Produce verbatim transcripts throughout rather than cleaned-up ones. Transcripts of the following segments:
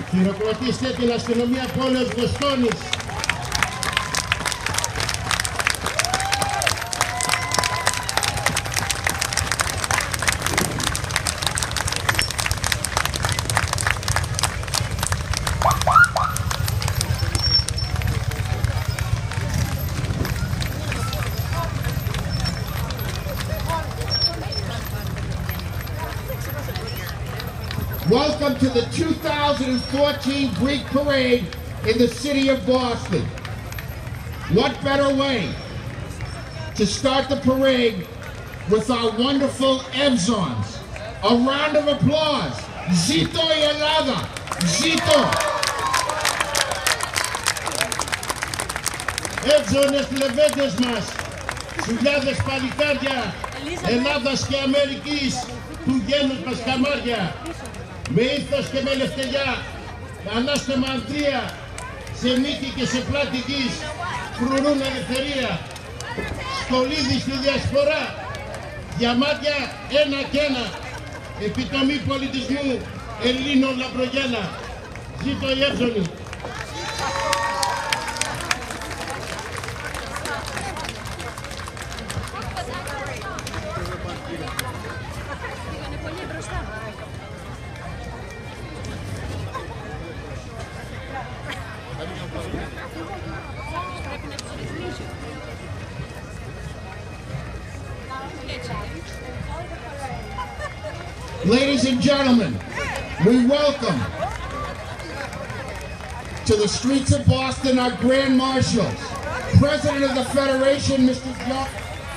Χειροκροτήστε την αστυνομία πόλεως Βοστόνης. Welcome to the two thousand fourteen Greek Parade in the city of Boston. What better way to start the parade with our wonderful Evzons. A round of applause. Zito η Ελλάδα. Zito. Εύζωνες λεβέντες μας, σουλιάδες παλικάρια, Ελλάδας και Αμερικής, του γένους μας καμάρια. Με ήθος και με λευτελιά, ανάστημα ανθρία, σε μύτη και σε πλάτη γης, φρουρούν ελευθερία. Στολίδι στη διασπορά, διαμάτια ένα και ένα, επιτομή πολιτισμού Ελλήνων λαμπρογένα. Ζήτω η Εύζωνη. Ladies and gentlemen, we welcome to the streets of Boston our Grand Marshals, President of the Federation, Mister John.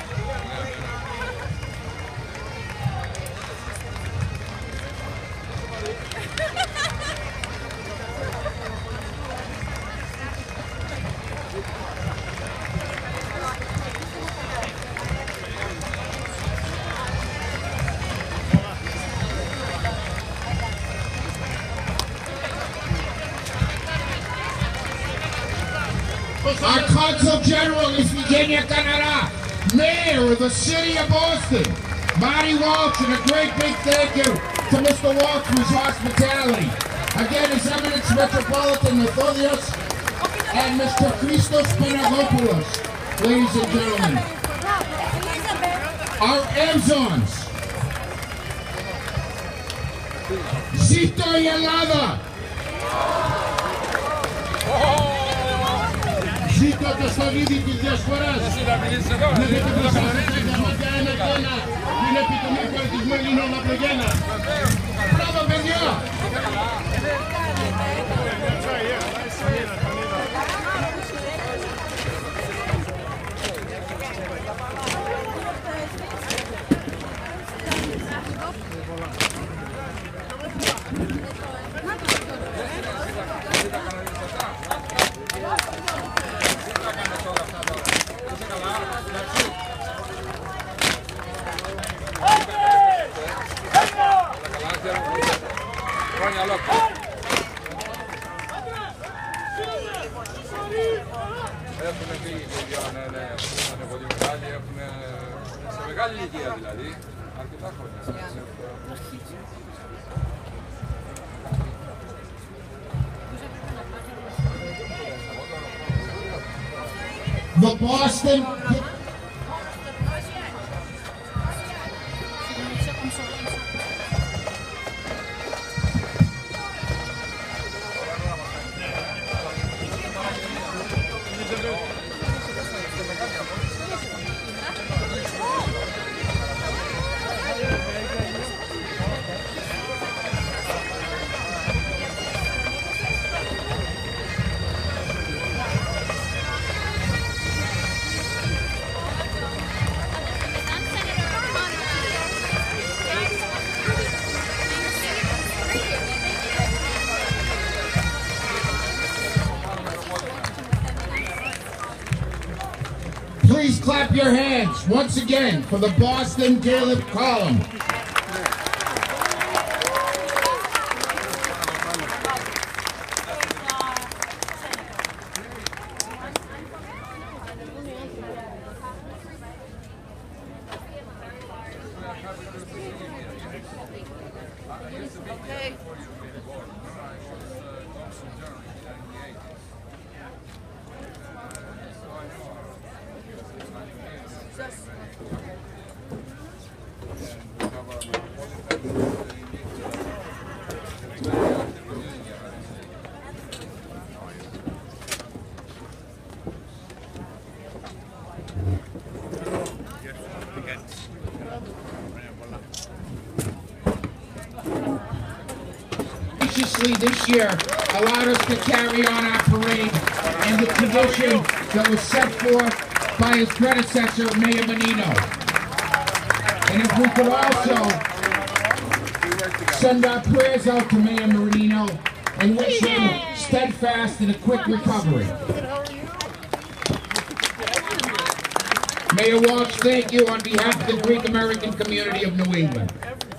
Our Consul General is Virginia Canara, Mayor of the City of Boston, Marty Walsh, and a great big thank you to Mister Walsh for his hospitality. Again, His Eminence Metropolitan Methodios and Mister Christos Panagopoulos, ladies and gentlemen. Our Evzons. Zito η Ελλάδα. Ζήτω το στολίδι της διασποράς. Βλέπετε μπροστά σας τα διαμάτια ένα και ένα που είναι επιτομή πολιτισμού Ελλήνων λαμπρογένα. Μπράβο παιδιά! Έχουν φύγει και δύο πολύ μεγάλοι, έχουν σε μεγάλη ηλικία δηλαδή, αρκετά χρόνια. The Boston Please clap your hands once again for the Boston Caleb Column. Okay. This year allowed us to carry on our parade and the tradition that was set forth by his predecessor, Mayor Menino. And if we could also send our prayers out to Mayor Menino and wish him steadfast and a quick recovery. Mayor Walsh, thank you on behalf of the Greek American community of New England.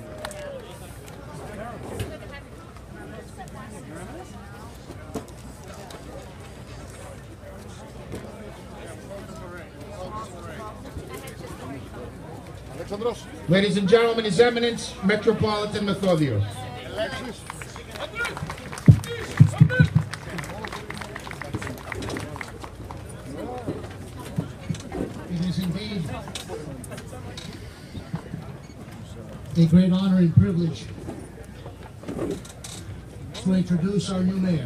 Ladies and gentlemen, His Eminence, Metropolitan Methodios. It is indeed a great honor and privilege to introduce our new mayor.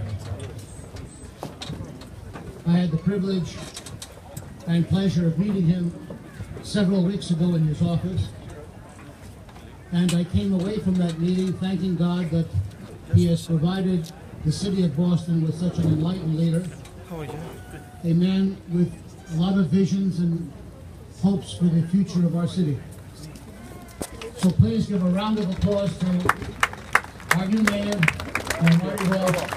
I had the privilege and pleasure of meeting him several weeks ago in his office, and I came away from that meeting thanking God that he has provided the city of Boston with such an enlightened leader, a man with a lot of visions and hopes for the future of our city. So please give a round of applause to our new mayor, uh, Marty Walsh.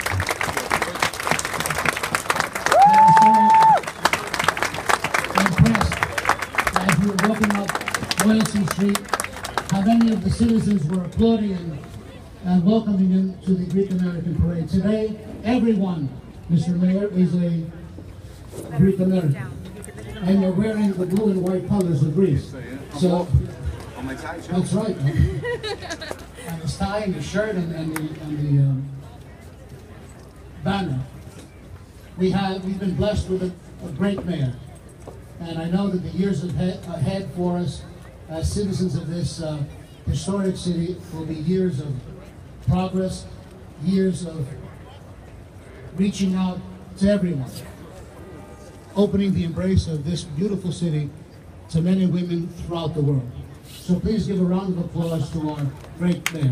As we were walking up Boylston Street, how many of the citizens were applauding and, and welcoming him to the Greek American Parade. Today, everyone, Mister Mayor, is a Greek American. And you're wearing the blue and white colors of Greece. So, that's right. And the tie and the shirt and, and the, and the um, banner. We have, we've been blessed with a, a great mayor. And I know that the years ahead, ahead for us as citizens of this uh, historic city will be years of progress, years of reaching out to everyone, opening the embrace of this beautiful city to men and women throughout the world. So please give a round of applause to our great mayor.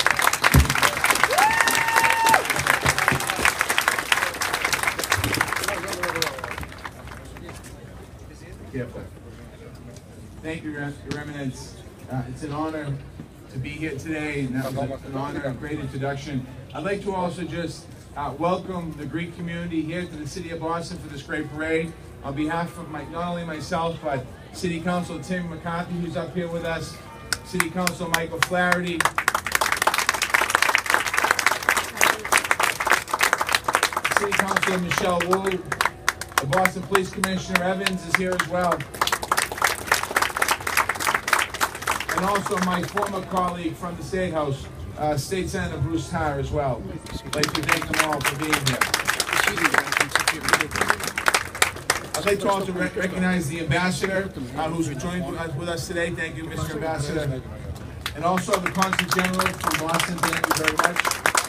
Thank you, Your Eminence. Uh, it's an honor to be here today, and that was an honor and great introduction. I'd like to also just uh, welcome the Greek community here to the city of Boston for this great parade. On behalf of my, not only myself, but City Council Tim McCarthy, who's up here with us, City Council Michael Flaherty, City Councilor Michelle Wu, the Boston Police Commissioner Evans is here as well. And also my former colleague from the State House, uh, State Senator Bruce Tarr as well. I'd like to thank them all for being here. I'd like to also rec recognize the Ambassador uh, who's joined with us today. Thank you, Mister Ambassador. And also the Consul General from Boston. Thank you very much.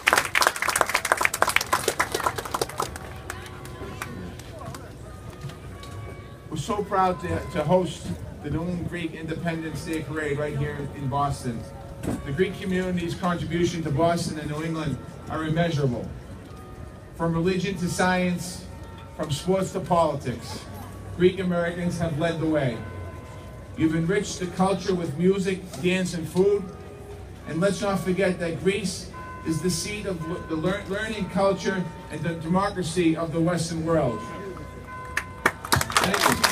We're so proud to, to host the New England Greek Independence Day Parade right here in Boston. The Greek community's contribution to Boston and New England are immeasurable. From religion to science, from sports to politics, Greek Americans have led the way. You've enriched the culture with music, dance, and food. And let's not forget that Greece is the seat of the lear learning culture and the democracy of the Western world. Thank you.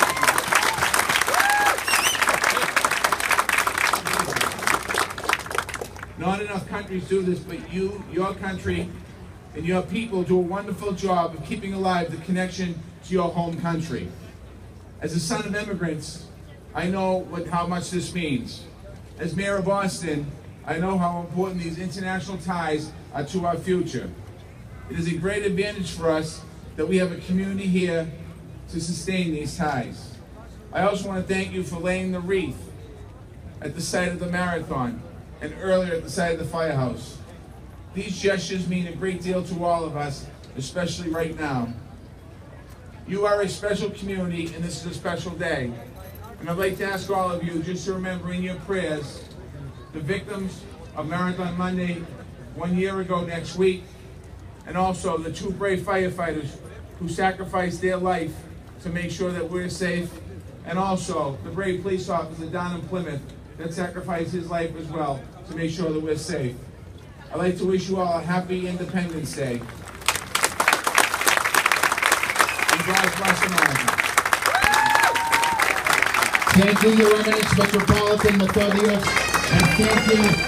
Not enough countries do this, but you, your country, and your people do a wonderful job of keeping alive the connection to your home country. As a son of immigrants, I know what, how much this means. As mayor of Boston, I know how important these international ties are to our future. It is a great advantage for us that we have a community here to sustain these ties. I also want to thank you for laying the wreath at the site of the marathon and earlier at the site of the firehouse. These gestures mean a great deal to all of us, especially right now. You are a special community, and this is a special day. And I'd like to ask all of you just to remember in your prayers the victims of Marathon Monday one year ago next week, and also the two brave firefighters who sacrificed their life to make sure that we're safe, and also the brave police officer down in Plymouth that sacrificed his life as well to make sure that we're safe. I'd like to wish you all a happy Independence Day. And God bless America. Thank you, Your Eminence, Metropolitan Methodius, and thank you.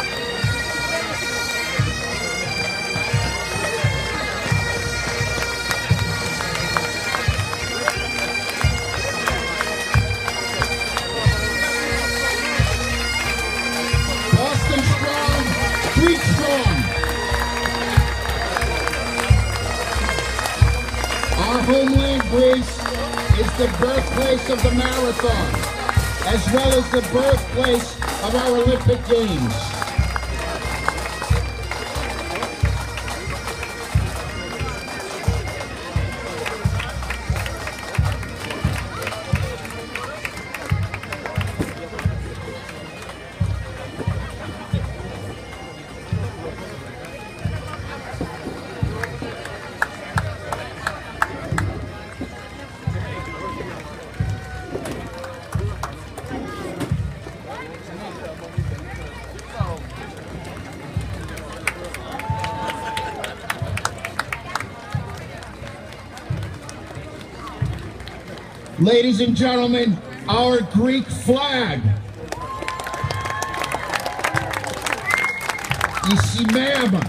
Boston strong, Greek strong. Our homeland, Greece, is the birthplace of the marathon, as well as the birthplace of our Olympic Games. Ladies and gentlemen, our Greek flag. Η σημαία μας.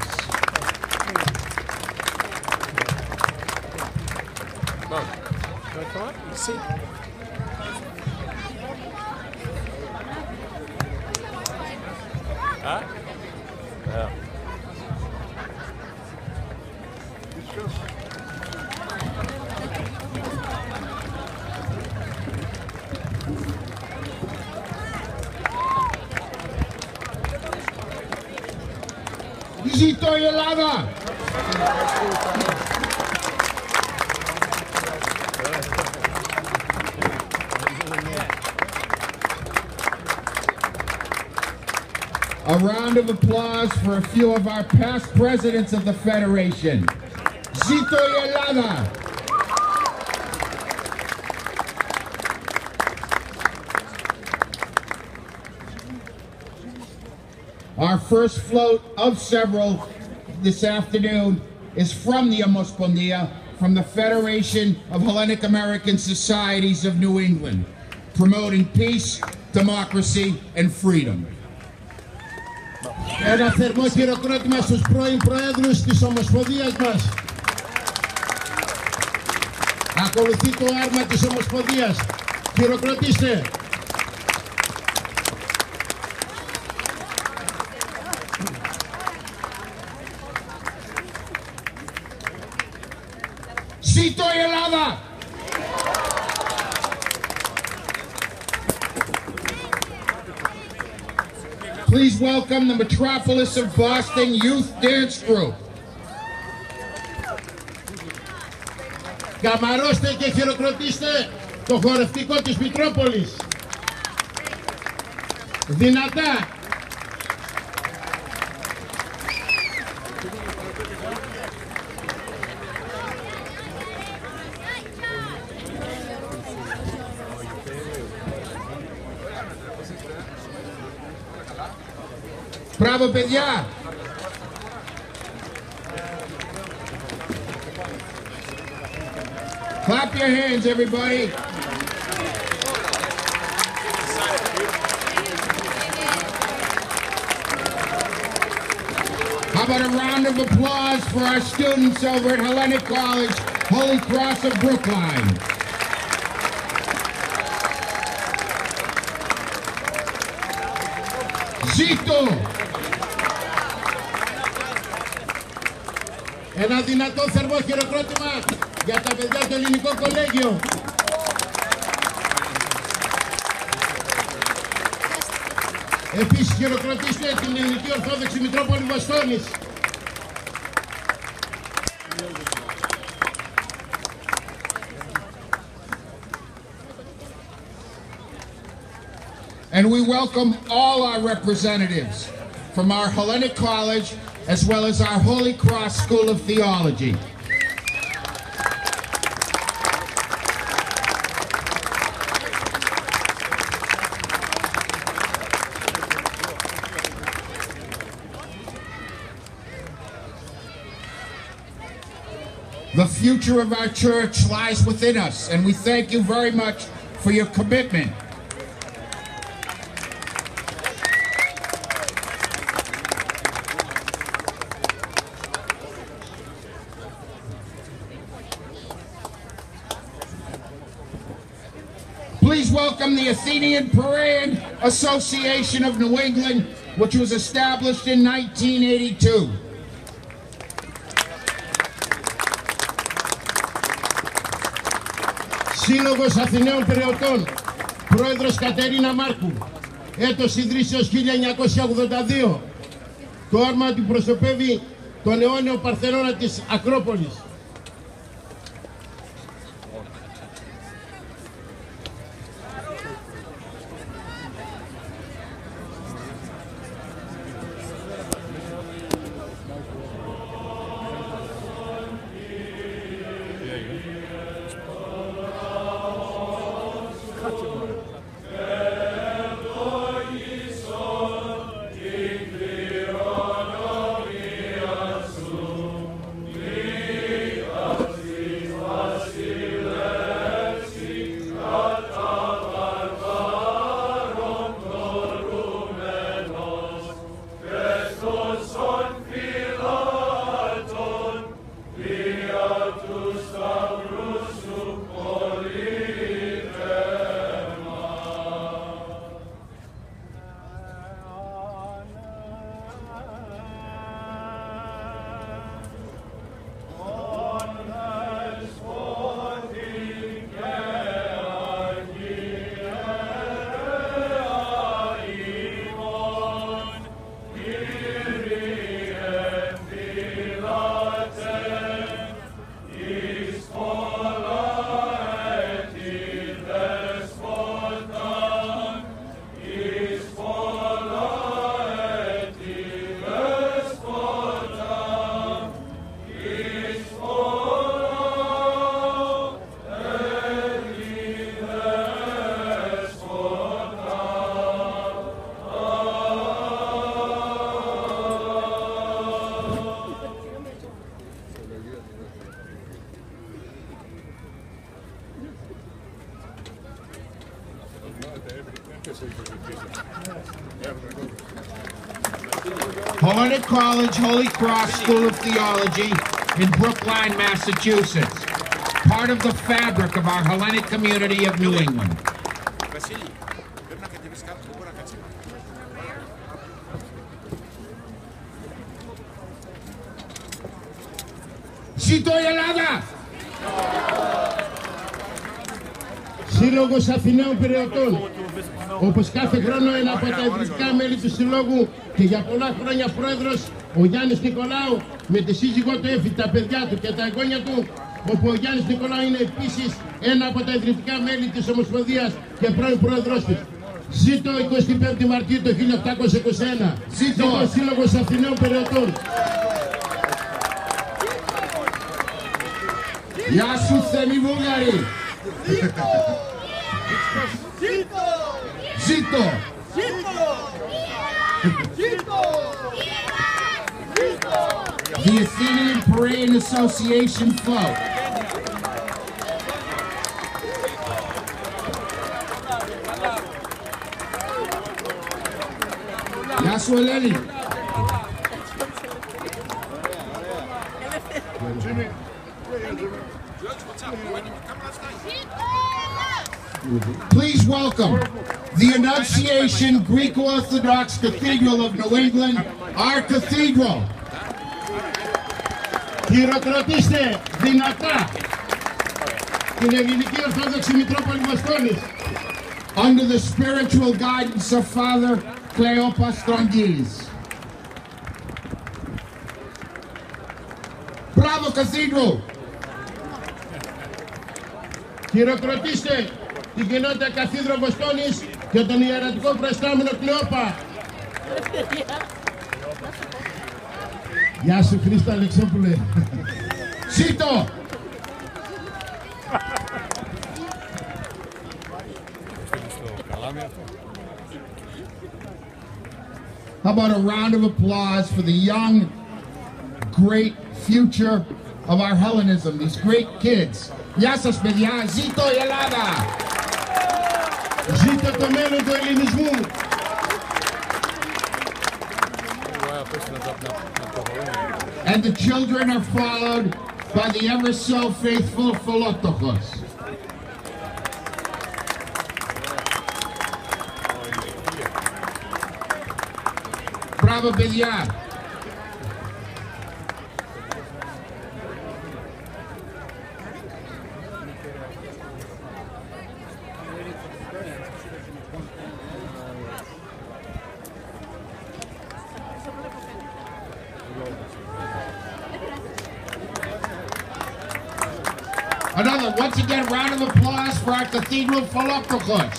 Ζήτω η Ελλάδα! A round of applause for a few of our past presidents of the Federation. Ζήτω η Ελλάδα! Our first float of several this afternoon is from the Omospondia, from the Federation of Hellenic American Societies of New England, promoting peace, democracy, and freedom. Ένα θερμό χειροκρότημα στους πρώην Προέδρους της Ομοσπονδίας μας. Ακολουθεί το άρμα της Ομοσπονδίας. Χειροκροτήστε. Ζήτω η Ελλάδα! Please welcome the Metropolis of Boston Youth Dance Group. Καμαρώστε και χειροκροτήστε το χορευτικό της Μητρόπολης. Δυνατά. Μπράβο, παιδιά! Clap your hands, everybody! How about a round of applause for our students over at Hellenic College, Holy Cross of Brookline? Ζήτω! Ένα δυνατό θερμό χειροκρότημα για τα παιδιά του Ελληνικό Κολέγιο. Επίσης χειροκροτήστε την Ελληνική Ορθόδοξη Μητρόπολη Βοστόνης. And we welcome all our representatives from our Hellenic College as well as our Holy Cross School of Theology. The future of our church lies within us, and we thank you very much for your commitment. Please welcome the Athenian Parade Association of New England, which was established in nineteen eighty-two. Σύλλογος Αθηναίων Περαιωτών, Πρόεδρος Κατερίνα Μάρκου, έτος ιδρύσεως χίλια εννιακόσια ογδόντα δύο. Το όρμα αντιπροσωπεύει τον αιώνιο Παρθενώνα της Ακρόπολης. Hellenic College Holy Cross School of Theology in Brookline, Massachusetts, part of the fabric of our Hellenic community of New England. Ζήτω η Ελλάδα! Σύλλογος Αθηναίων Περαιωτών. Όπως κάθε χρόνο ένα από τα ιδρυτικά μέλη του Συλλόγου και για πολλά χρόνια πρόεδρος, ο Γιάννης Νικολάου με τη σύζυγό του Εύη, τα παιδιά του και τα εγγόνια του, όπου ο Γιάννης Νικολάου είναι επίσης ένα από τα ιδρυτικά μέλη της Ομοσπονδίας και πρώην πρόεδρος της. Ζήτω εικοστή πέμπτη Μαρτίου το χίλια οκτακόσια είκοσι ένα. Ζήτω ο Σύλλογος Αθηναίων Περαιωτών. Γεια σου Θέμη Βούλγαρη! Ζήτω! Ζήτω! Ζήτω! The Athenian Parade Association float. Γεια σου Ελένη! Please welcome the Annunciation Greek Orthodox Cathedral of New England, our cathedral. Χειροκροτήστε δυνατά την Ελληνική Ορθόδοξη Μητρόπολη Βοσκόνης. Under the spiritual guidance of Father Cleopas Strongis. Bravo Cathedral! Χειροκροτήστε την κοινότητα Καθήδρο Βοσκόνης και τον ιερατικό προϊστάμενο Κλεόπα. Γεια σου Χρήστο Αλεξόπουλε. Σίτο! How about a round of applause for the young, great future of our Hellenism, these great kids. Γεια σας παιδιά, ζήτω η Ελλάδα! Ζήτω το μέλλον του ελληνισμού! And the children are followed by the ever so faithful Philotokos. Bravo παιδιά! Another, once again, round of applause for our Cathedral Philoptochos.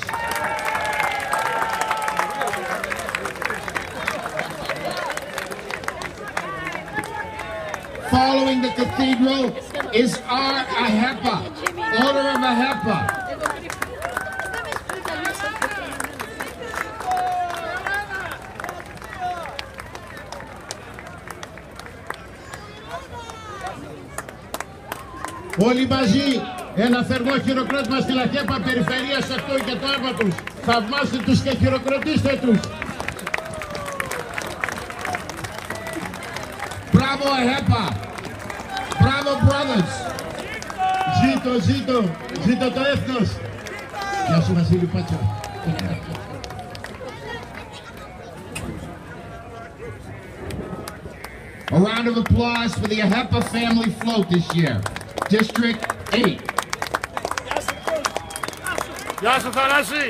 Following the cathedral is our Ahepa, Order of Ahepa. Όλοι μαζί ένα θερμό χειροκρότημα στην ΑΧΕΠΑ Περιφερείας οκτώ και το άρμα τους. Θαυμάστε τους και χειροκροτήστε τους. Bravo Ahepa! Bravo brothers! Ζήτω, ζήτω, ζήτω το έθνος. Γεια σου Βασίλη Πάτσο. A round of applause for the Ahepa family float this year. District eight. Γεια σου Θανάση!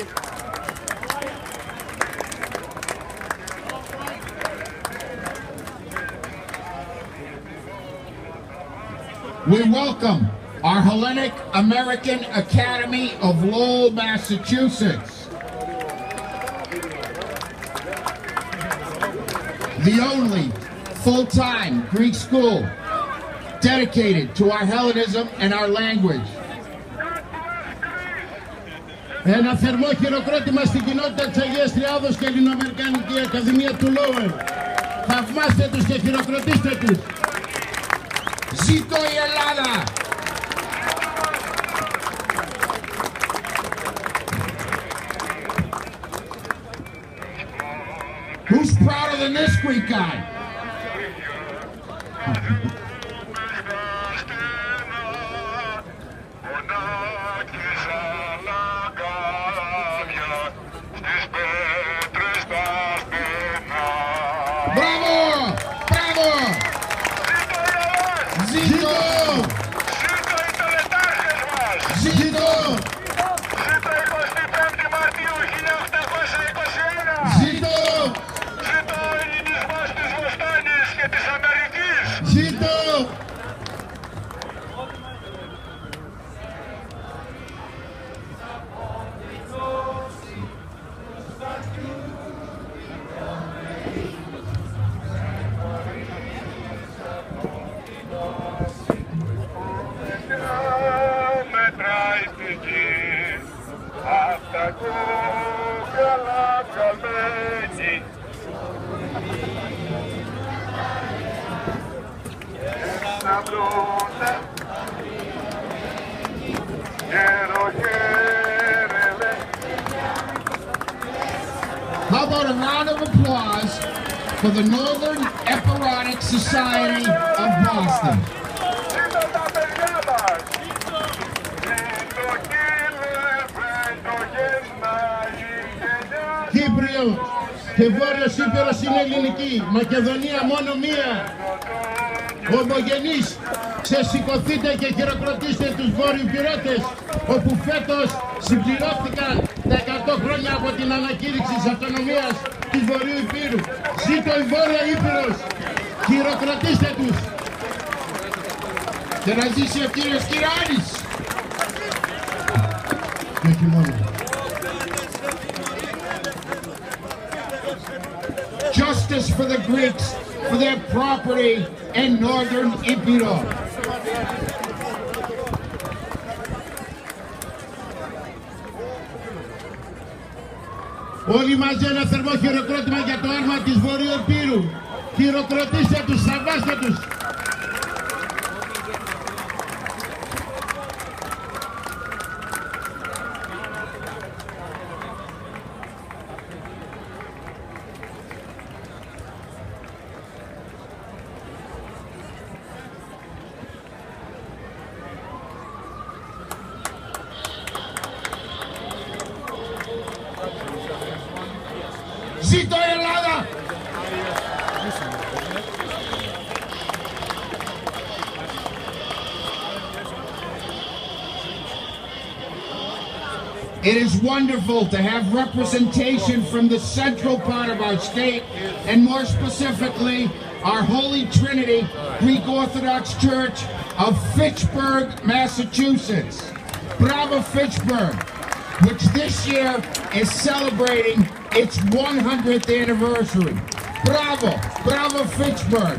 We welcome our Hellenic American Academy of Lowell, Massachusetts. The only full-time Greek school dedicated to our Hellenism and our language. Ένα θερμό χειροκρότημα στην κοινότητα της Αγίας Τριάδος και Ελληνοαμερικανική Ακαδημία του Λόουελ. Θαυμάστε τους και χειροκροτήστε τους. Ζήτω η Ελλάδα! Who's prouder than this Greek guy? Bravo! Bravo! Ζήτω! Ζήτω! Ζήτω! Ζήτω! How about a round of applause for the Northern Epironic Society of Boston? Κύπριο και Βόρειος Ήπειρος είναι ελληνική. Μακεδονία μόνο μία. ομογενείς, ξεσηκωθείτε και χειροκροτήστε τους Βορειοπυρώτες, όπου φέτος συμπληρώθηκαν τα εκατό χρόνια από την ανακήρυξη της αυτονομίας της Βορείου Υπήρου. Ζήτω η Βόρεια Ήπειρος, χειροκροτήστε τους. Και να ζήσει ο κύριος Κυράνης. Και όχι μόνο. Justice for the Greeks for their property in northern Epiro. Όλοι μαζί ένα θερμό χειροκρότημα για το άρμα της Βορείου Υπήρου. Χειροκροτήστε τους, θαυμάστε τους. Ζήτω η Ελλάδα! It is wonderful to have representation from the central part of our state, and more specifically, our Holy Trinity Greek Orthodox Church of Fitchburg, Massachusetts. Bravo Fitchburg, which this year is celebrating its one hundredth anniversary. Bravo, bravo Fitchburg.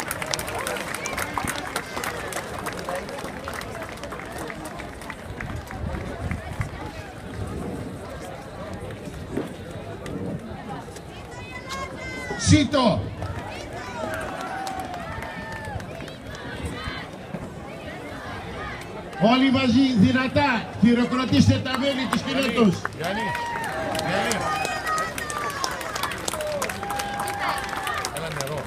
Σίτο. Όλοι μαζί δυνατά χειροκροτήστε τα μέλη της κοινότητας. Γιάννη, Γιάννη. Έλα νερό.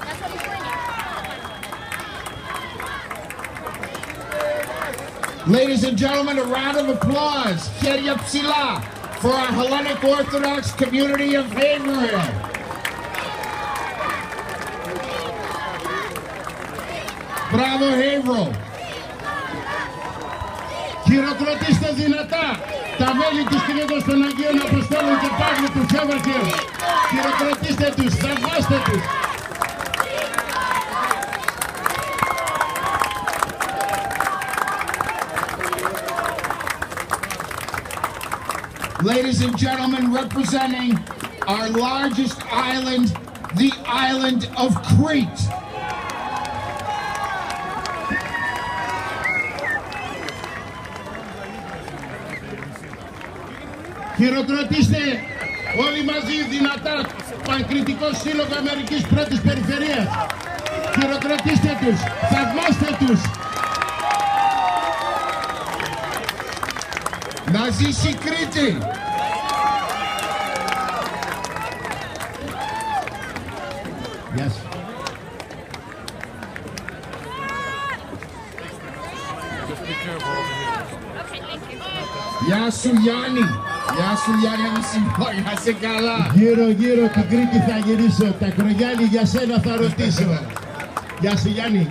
Ladies and gentlemen, a round of applause, Keria Psila, for our Hellenic Orthodox community of Haverhill. Bravo Haverhill. Χειροκροτήστε δυνατά τα μέλη της κοινότητας των Αγίων Αποστόλων και Παύλου του Haverhill. Χειροκροτήστε τους, θαυμάστε τους. Ladies and gentlemen, representing our largest island, the island of Crete. Χειροκροτήστε όλοι μαζί δυνατά Πανκρητικό Σύλλογο Αμερικής Πρώτης Περιφερείας. Χειροκροτήστε τους, θαυμάστε τους. Να ζήσει η Κρήτη! Γεια σου. Γεια σου Γιάννη! Γεια σου Γιάννη Αμισιμπό, να είσαι καλά! Γύρω γύρω την Κρήτη θα γυρίσω, τα κρογιάννη για σένα θα ρωτήσω. Γεια σου Γιάννη.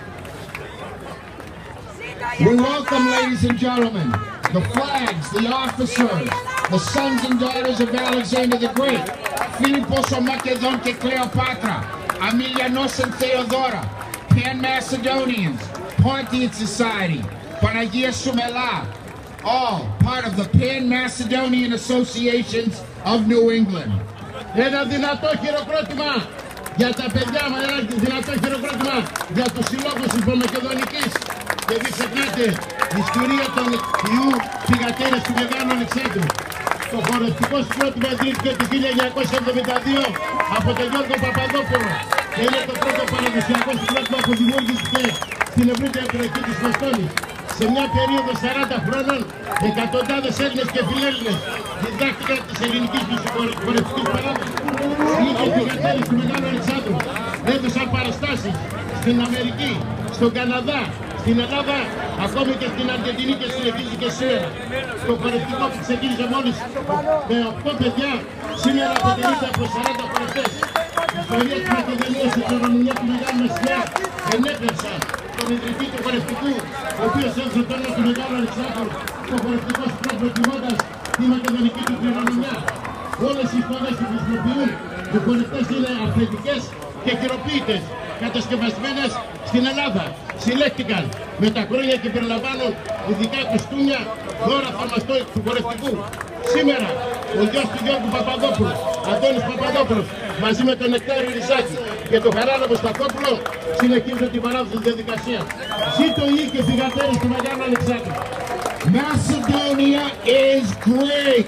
We welcome, ladies and gentlemen, the flags, the officers, the sons and daughters of Alexander the Great, Philippos o Macedon και Cleopatra, Amelianos and Theodora, Pan-Macedonians, Pontian Society, Panagia Sumela, all part of the Pan-Macedonian Associations of New England. Ένα δυνατό χειροκρότημα για τα παιδιά μας, ένα δυνατό χειροκρότημα για τους συλλόγους της Μακεδονικής. Και μην ξεχνάτε, η ιστορία των ιού θυγατέρες του Μεγάλου Αλεξάνδρου. Το χορευτικό συγκρότημα ιδρύθηκε το χίλια εννιακόσια εβδομήντα δύο από τον Γιώργο Παπαδόπουλο και είναι το πρώτο παραδοσιακό συγκρότημα που δημιούργησε στην ευρύτερη περιοχή της Βοστόνης. Σε μια περίοδο σαράντα χρόνων, εκατοντάδες Έλληνες και Φιλέλληνες διδάχτηκαν της ελληνικής τους χορευτικής παράδοσης. Είχε θυγατέρες του Μεγάλου Αλεξάνδρου, έδωσαν παραστάσεις στην Αμερική, στον Καναδά, στην Ελλάδα, ακόμη και στην Αργεντινή και στην Εφήση και σήμερα. Το χορευτικό που ξεκίνησε μόλις με οκτώ παιδιά, σήμερα αποτελείται από σαράντα χορευτές. Η ιστορία της Μακεδονίας, η κληρονομιά του Μεγάλου Μεσσηνέα, ενέπνευσαν τον ιδρυτή του χορευτικού, ο οποίος έδωσε τώρα του Μεγάλου Αλεξάνδρου το χορευτικό σπρώο προτιμώντας τη μακεδονική του κληρονομιά. Όλες οι εικόνες που χρησιμοποιούν οι χορευτές είναι αυθεντικές και χειροποίητες, κατασκευασμένες στην Ελλάδα. Συλλέχτηκαν με τα χρόνια και περιλαμβάνουν ειδικά κοστούμια, δώρα θαυμαστό του χορευτικού. Σήμερα ο γιος του Γιώργου Παπαδόπουλου, Αντώνης Παπαδόπουλος, μαζί με τον Νεκτάριο Ριζάκη και τον Χαράλαμπο Σταθόπουλο συνεχίζουν την παράδοση της διαδικασίας. Ζήτω οι και θυγατέρες του Μεγάλου Αλεξάνδρου. Macedonia is great!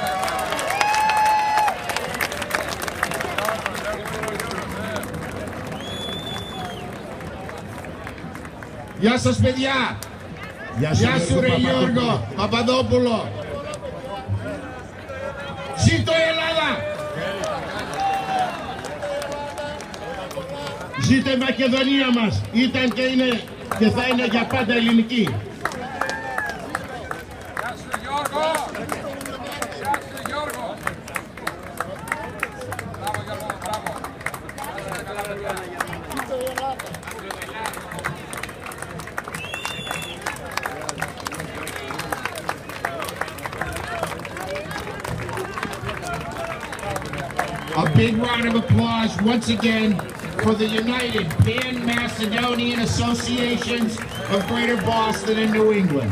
Γεια σας παιδιά! Γεια σου, Γεια σου ρε Γιώργο Παπαδόπουλο! Ζήτω η Ελλάδα! Ζήτω η Μακεδονία μας! Ήταν και είναι και θα είναι για πάντα ελληνική. Γεια σου Γιώργο! Γεια σου Γιώργο! Μπράβο Γιώργο, μπράβο! Καλά παιδιά! A big round of applause once again for the United Pan-Macedonian Associations of Greater Boston and New England.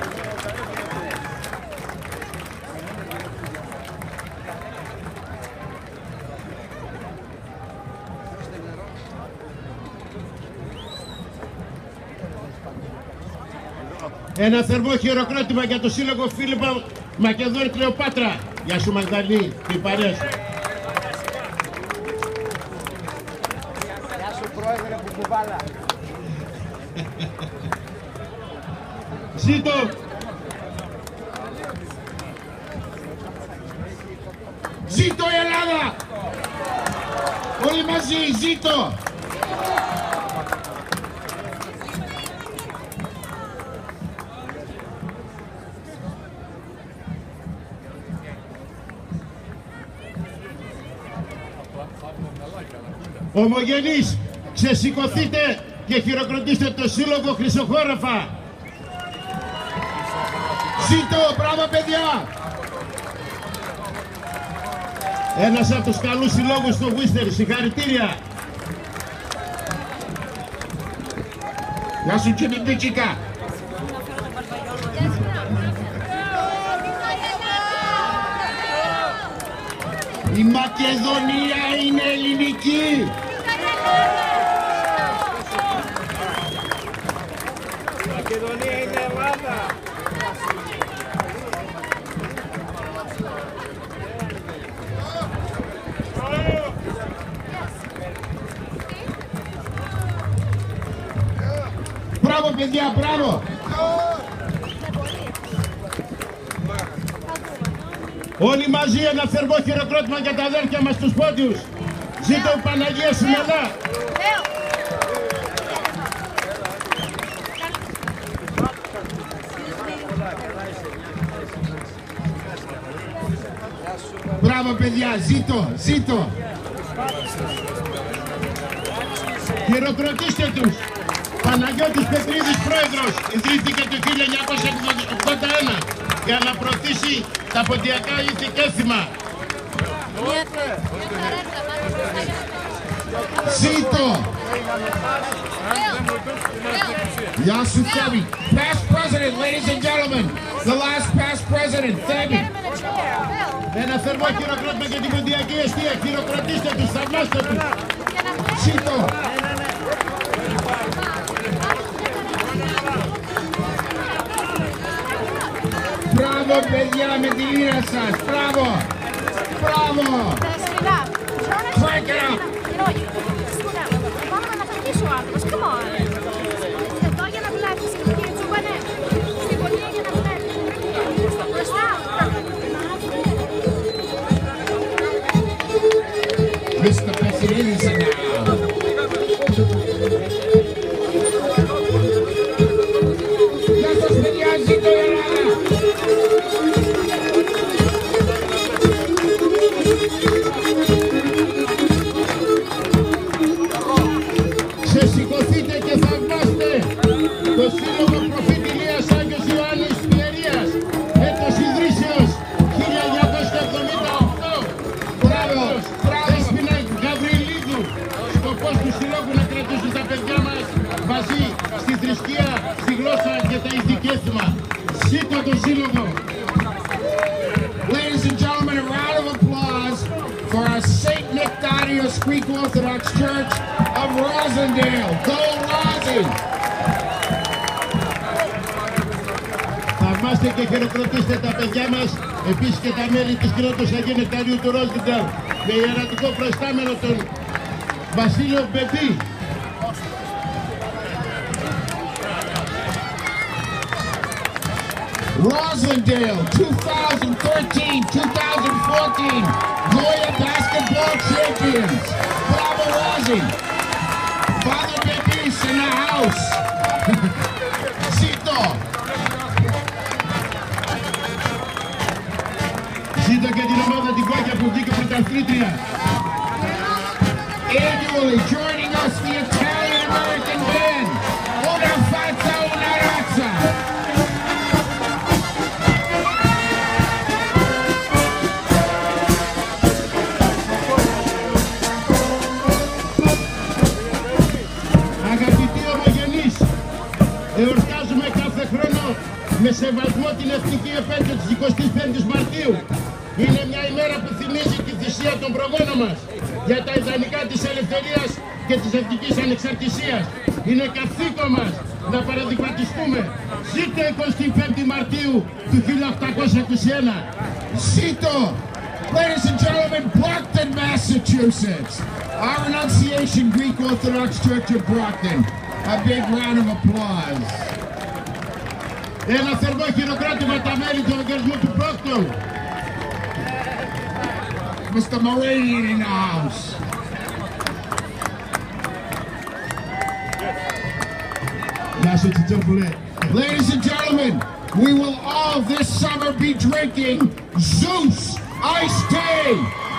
Ένα θερμό χειροκρότημα για το Σύλλογο Φίλιππα Μακεδόνη Κλεοπάτρα. Γεια σου Μαγδαλή, τι παρέα σου. Γεια σου πρόεδρε Μπουκουβάλα. Ζήτω! Ζήτω η Ελλάδα! Όλοι μαζί, ζήτω! Ομογενείς, ξεσηκωθείτε και χειροκροτήστε το Σύλλογο Χρυσοχώραφα. Ζήτω, μπράβο παιδιά! Ένας από τους καλούς συλλόγους του Βίστερ, συγχαρητήρια. Γεια σου Τσιμιντίτσικα! Η Μακεδονία είναι ελληνική! Η Μακεδονία είναι Ελλάδα. Μπράβο παιδιά, μπράβο! Όλοι μαζί ένα θερμό χειροκρότημα για τα αδέρφια μας τους πόντιους. Ζήτω η Παναγία Συνελά. Μπράβο παιδιά, ζήτω, ζήτω! Χειροκροτήστε τους. Παναγιώτης Πετρίδης πρόεδρος, ιδρύθηκε το χίλια εννιακόσια ογδόντα ένα για να προωθήσει τα ποντιακά ήθη και έθιμα. Ζήτω! Γεια σου Θέμη! Past president, ladies and gentlemen! The last past president, Θέμη! Ένα θερμό χειροκρότημα για την ποντιακή αιστεία. Χειροκροτήστε τους, θαυμάστε τους. Ζήτω! Μπράβο παιδιά με τη λύρα σας! Μπράβο! Μπράβο! Crank it up! Πάμε να κρατήσει ο άνθρωπος, come on! Εδώ για να βλέπεις, κύριε Τσούπανε, στην γωνία για να βλέπεις. Μπροστά! Mister President is now. Γεια σας παιδιά, ζήτω η Ελλάδα! Ξεσηκωθείτε το σύλλογο. Ladies and gentlemen, a round of applause for our Saint Nectarios Greek Orthodox Church of Rosendale. Go Rosie! Θαυμάστε και χειροκροτήστε τα παιδιά μας, επίσης και τα μέλη της κοινότητας Αγίου Νεκταρίου του Ρόσεντελ, με ιερατικό προϊστάμενο τον Βασίλειο Μπεντή. Rosendale, twenty thirteen twenty fourteen Goya basketball champions. Bravo Rosie! Father Bebis in the house. Sito. Σύντα και την ομάδα την Κόκκια που βγήκε πρωταθλήτρια. Annually joining us, the Italian-American band, Una Fata Una Razza. Αγαπητοί ομογενείς, εορτάζουμε κάθε χρόνο με σεβασμό την εθνική επέτειο της εικοστής πέμπτης Μαρτίου. Είναι μια ημέρα που θυμίζει τη θυσία των προγόνων μας για τα ιδανικά της ελευθερίας και της εθνικής ανεξαρτησίας. Είναι καθήκον μας να παραδειγματιστούμε. Ζήτω εικοστή πέμπτη Μαρτίου του χίλια οκτακόσια είκοσι ένα. Sito, ladies and gentlemen, Brockton, Massachusetts. Our Annunciation Greek Orthodox Church of Brockton. A big round of applause. Ένα θερμό χειροκρότημα τα μέλη του Ευαγγελισμού του Brockton. Mister Moraine in the house. Γεια σου Τσιτσόπουλε. Ladies and gentlemen, we will all this summer be drinking Zeus iced tea.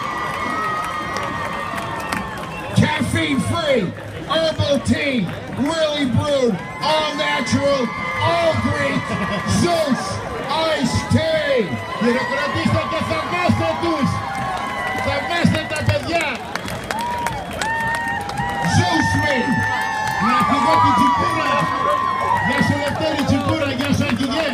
Caffeine free, herbal tea, really brewed, all natural, all Greek, Zeus iced tea. Χειροκροτήστε και θαυμάστε τους. Θαυμάστε τα παιδιά. Zeus me. Να φυγώ την Τσιπούρα. Γεια σου Λευτέρη Τσιπούρα, γεια σου Αρχηγέ.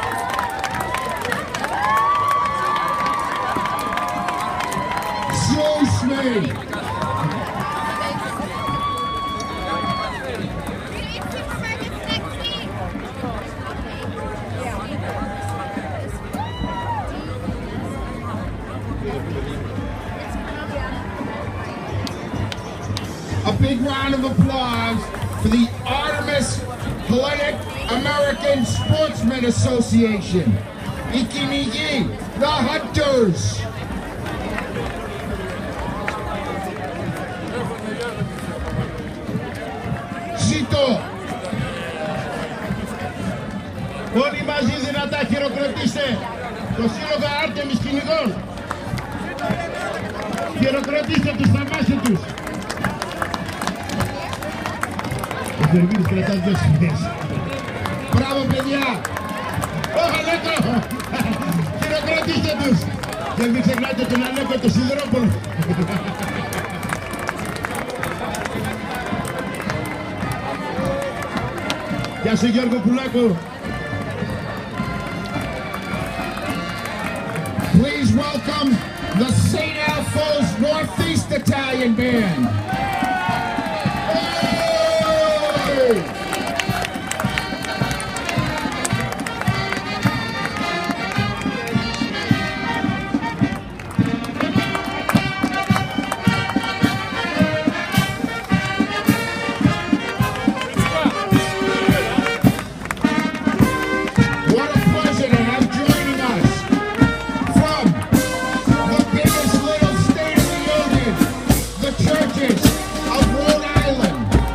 Zeus me. A big round of applause for the Artemis Hellenic American Sportsmen Association. Ikinigi, the Hunters. Sito. Όλοι μαζί δυνατά χειροκροτήστε το σύλλογο Άρτεμις Κυνηγών. Χειροκροτήστε τους, θαυμάστε τους. Ο Φερμίνης κρατάς δύο στιγμές. Μπράβο παιδιά. Ω, Αλέκο! Χειροκροτήστε τους. Και μην ξεχνάτε τον Αλέκο, τον Σιδερόπουλο. Γεια σου Γιώργο Πουλάκο. Please welcome the Saint Alphonse Northeast Italian Band. Hey! What a pleasure to have joining us from the biggest little state of the union, the churches of Rhode Island,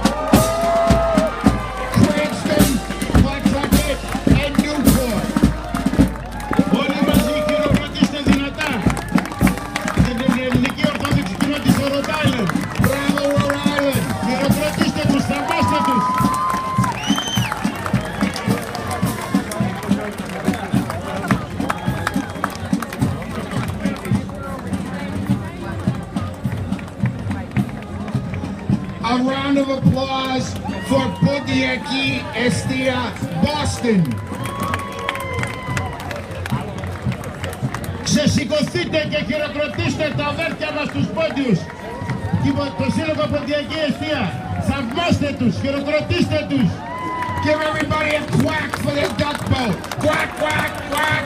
Cranston, Pawtucket, and Newport. Όλοι μαζί χειροκροτήστε δυνατά την ελληνική ορθόδοξη κοινότητα στο Rhode Island. Bravo, Rhode Island! Χειροκροτήστε τους, θαυμάστε τους. A round of applause for Boogie Estia, Boston. Ξεσηκωθείτε και χειροκροτήστε τα αδέρφια μας τους πόντιους. Το Σύλλογο Ποντιακή Εστία. Θαυμάστε τους, χειροκροτήστε τους. Give everybody a quack for the duck boat. Quack, quack, quack.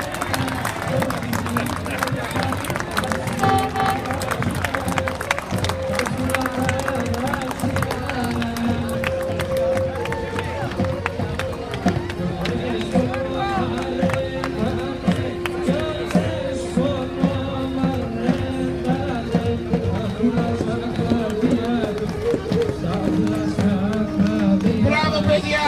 Bravo, παιδιά!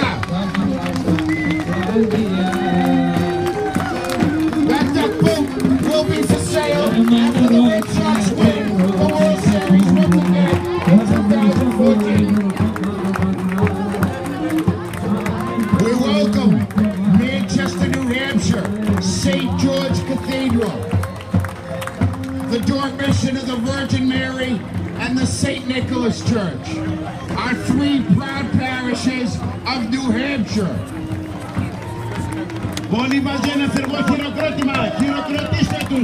That duck boat will be for sale after the Red Sox win the World Series once again in twenty fourteen. We welcome Manchester, New Hampshire, Saint George Cathedral, the Dormition of the Virgin Mary, and the Saint Nicholas Church, our three proud parishes of New Hampshire. Όλοι μαζί ένα θερμό χειροκρότημα. Χειροκροτήστε τους.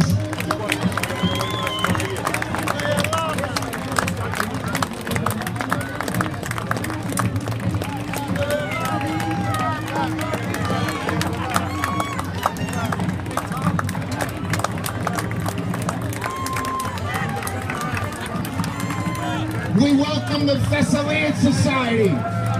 We welcome the Thessalian Society.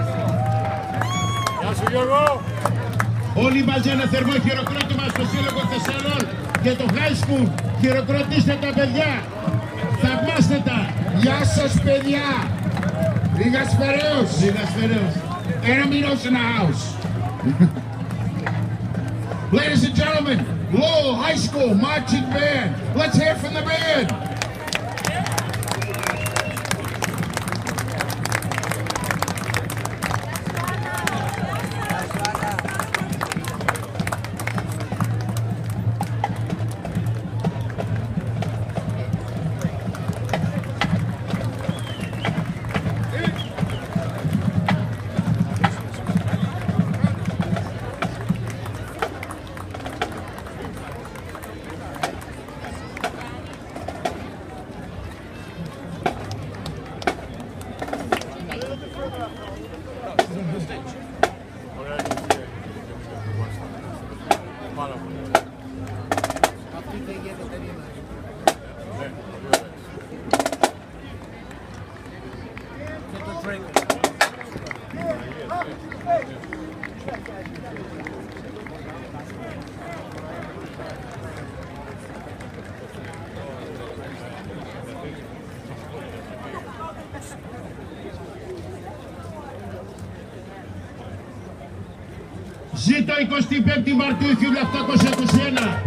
Γεια σου Γιώργο. Όλοι μαζί ένα θερμό χειροκρότημα στο Σύλλογο Θεσσαλών και το High School. Χειροκροτήστε τα παιδιά. Θαυμάστε τα. Γεια σας, παιδιά. Λίγας Φεραίους. Λίγας Φεραίους. Ένα μήνος in the house. Ladies and gentlemen, Lowell High School Marching Band. Let's hear from the band. Ζήτω εικοστή πέμπτη Μαρτίου χίλια οκτακόσια είκοσι ένα.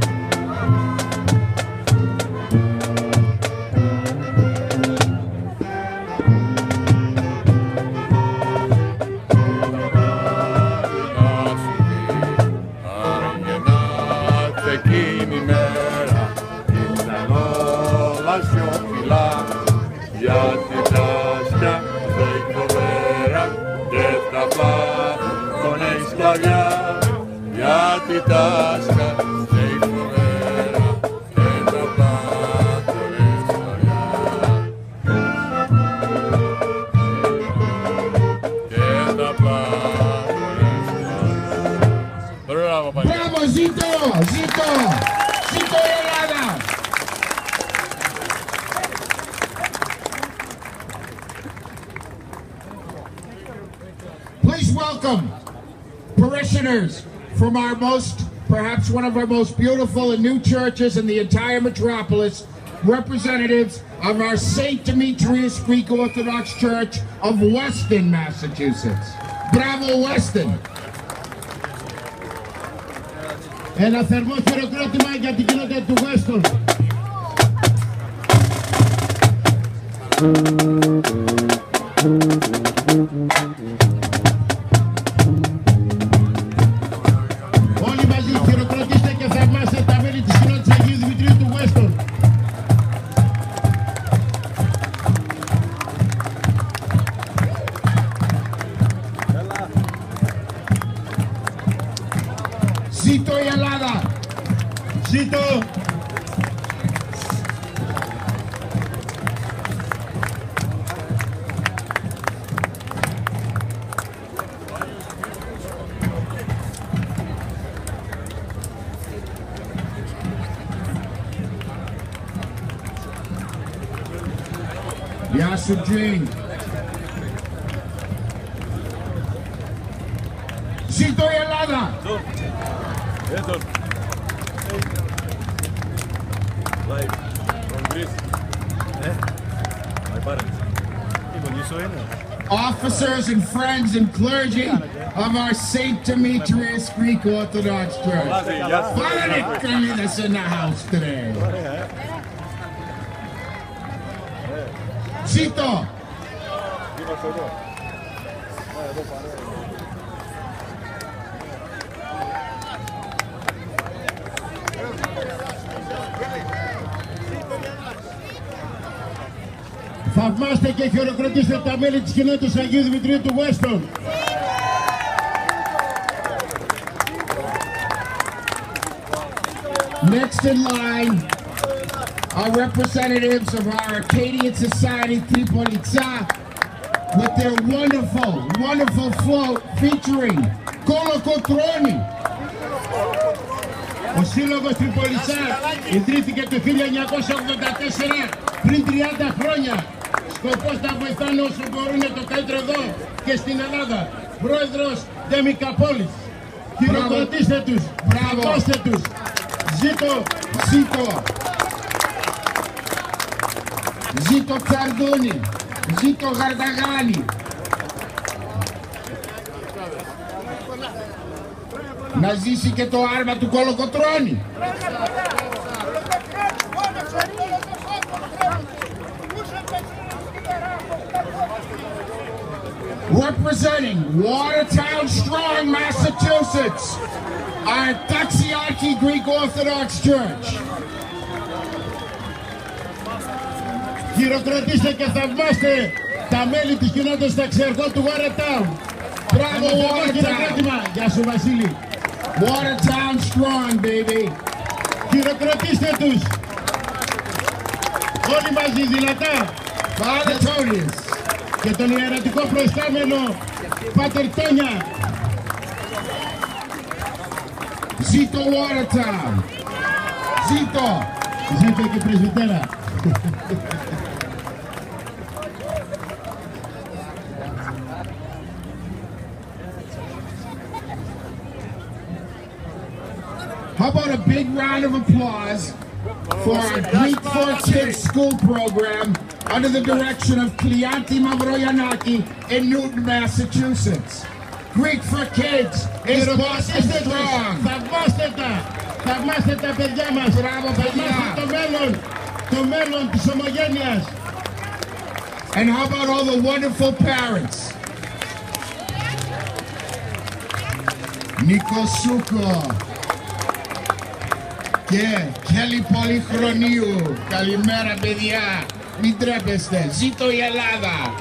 Εκείνη η μέρα ήταν όλα σιωπηλά, γιατί τα άστια δεν φοβέρα και τα πλάτων έχει σκλαβιά, γιατί τα άστια δεν φοβέρα και τα πλάτων έχει σκλαβιά, και τα πλάτων έχει σκλαβιά. Μπράβο, Παναγία. Μπράβο, ζήτω, ζήτω, ζήτω η Ελλάδα. Please welcome parishioners from our most, perhaps one of our most beautiful and new churches in the entire metropolis, representatives of our Saint Demetrius Greek Orthodox Church of Weston, Massachusetts. Bravo, Weston. Ένα θερμό χειροκρότημα για την κοινότητα του Weston. Όλοι μαζί χειροκροτήστε και θαυμάστε τα μέλη της κοινότητας Αγίου Δημητρίου του Weston. Ζήτω η Ελλάδα! Ζήτω! σου drink. Ζήτω η Ελλάδα! Έτον. Live from Greece. Eh? My parents. Officers and friends and clergy of our Saint Demetrius Greek Orthodox Church. Father Nick in the house today. Zito! Θαυμάστε και χειροκροτήστε τα μέλη της κοινότητας Αγίου Δημητρίου του Weston. Next in line are representatives of our Arcadian Society Tripolitsa with their wonderful, wonderful float featuring Kolokotroni. Ο Σύλλογος Τριπολιτσά ιδρύθηκε το χίλια εννιακόσια ογδόντα τέσσερα, πριν τριάντα χρόνια. Σκοπός να βοηθάνε όσο μπορούν το καλύτερο εδώ και στην Ελλάδα. Πρόεδρος Δεμικαπόλης. Χειροκροτήστε τους, θαυμάστε τους. Ζήτω, Ζήτω. Ζήτω Τσαρδούνι. Ζήτω Γαρδαγάνη. Να ζήσει και το άρμα του Κολοκοτρώνη. Representing Watertown Strong, Massachusetts, our Taxiarchy Greek Orthodox Church. Χειροκροτήστε και θαυμάστε τα μέλη της κοινότητας ταξιαρχών του Watertown. Μπράβο Watertown! Γεια σου Βασίλη. Watertown Strong, baby. Χειροκροτήστε τους. Όλοι μαζί δυνατά. Father Tonius. Και τον ιερατικό προϊστάμενο Πάτερ Τόνια. Ζήτω Watertown. Ζήτω. Ζήτω και πρεσβυτέρα. How about a big round of applause for our Greek for Kids school program under the direction of Klianti Mavroyanaki in Newton, Massachusetts. Greek for Kids is Boston strong. Θαυμάστε τα, θαυμάστε τα παιδιά μας. Μπράβο παιδιά. Το μέλλον, το μέλλον της ομογένειας. And how about all the wonderful parents? Νικοσούκο και Κέλλη Πολυχρονίου. Καλημέρα παιδιά. Μην τρέπεστε. Ζήτω η Ελλάδα.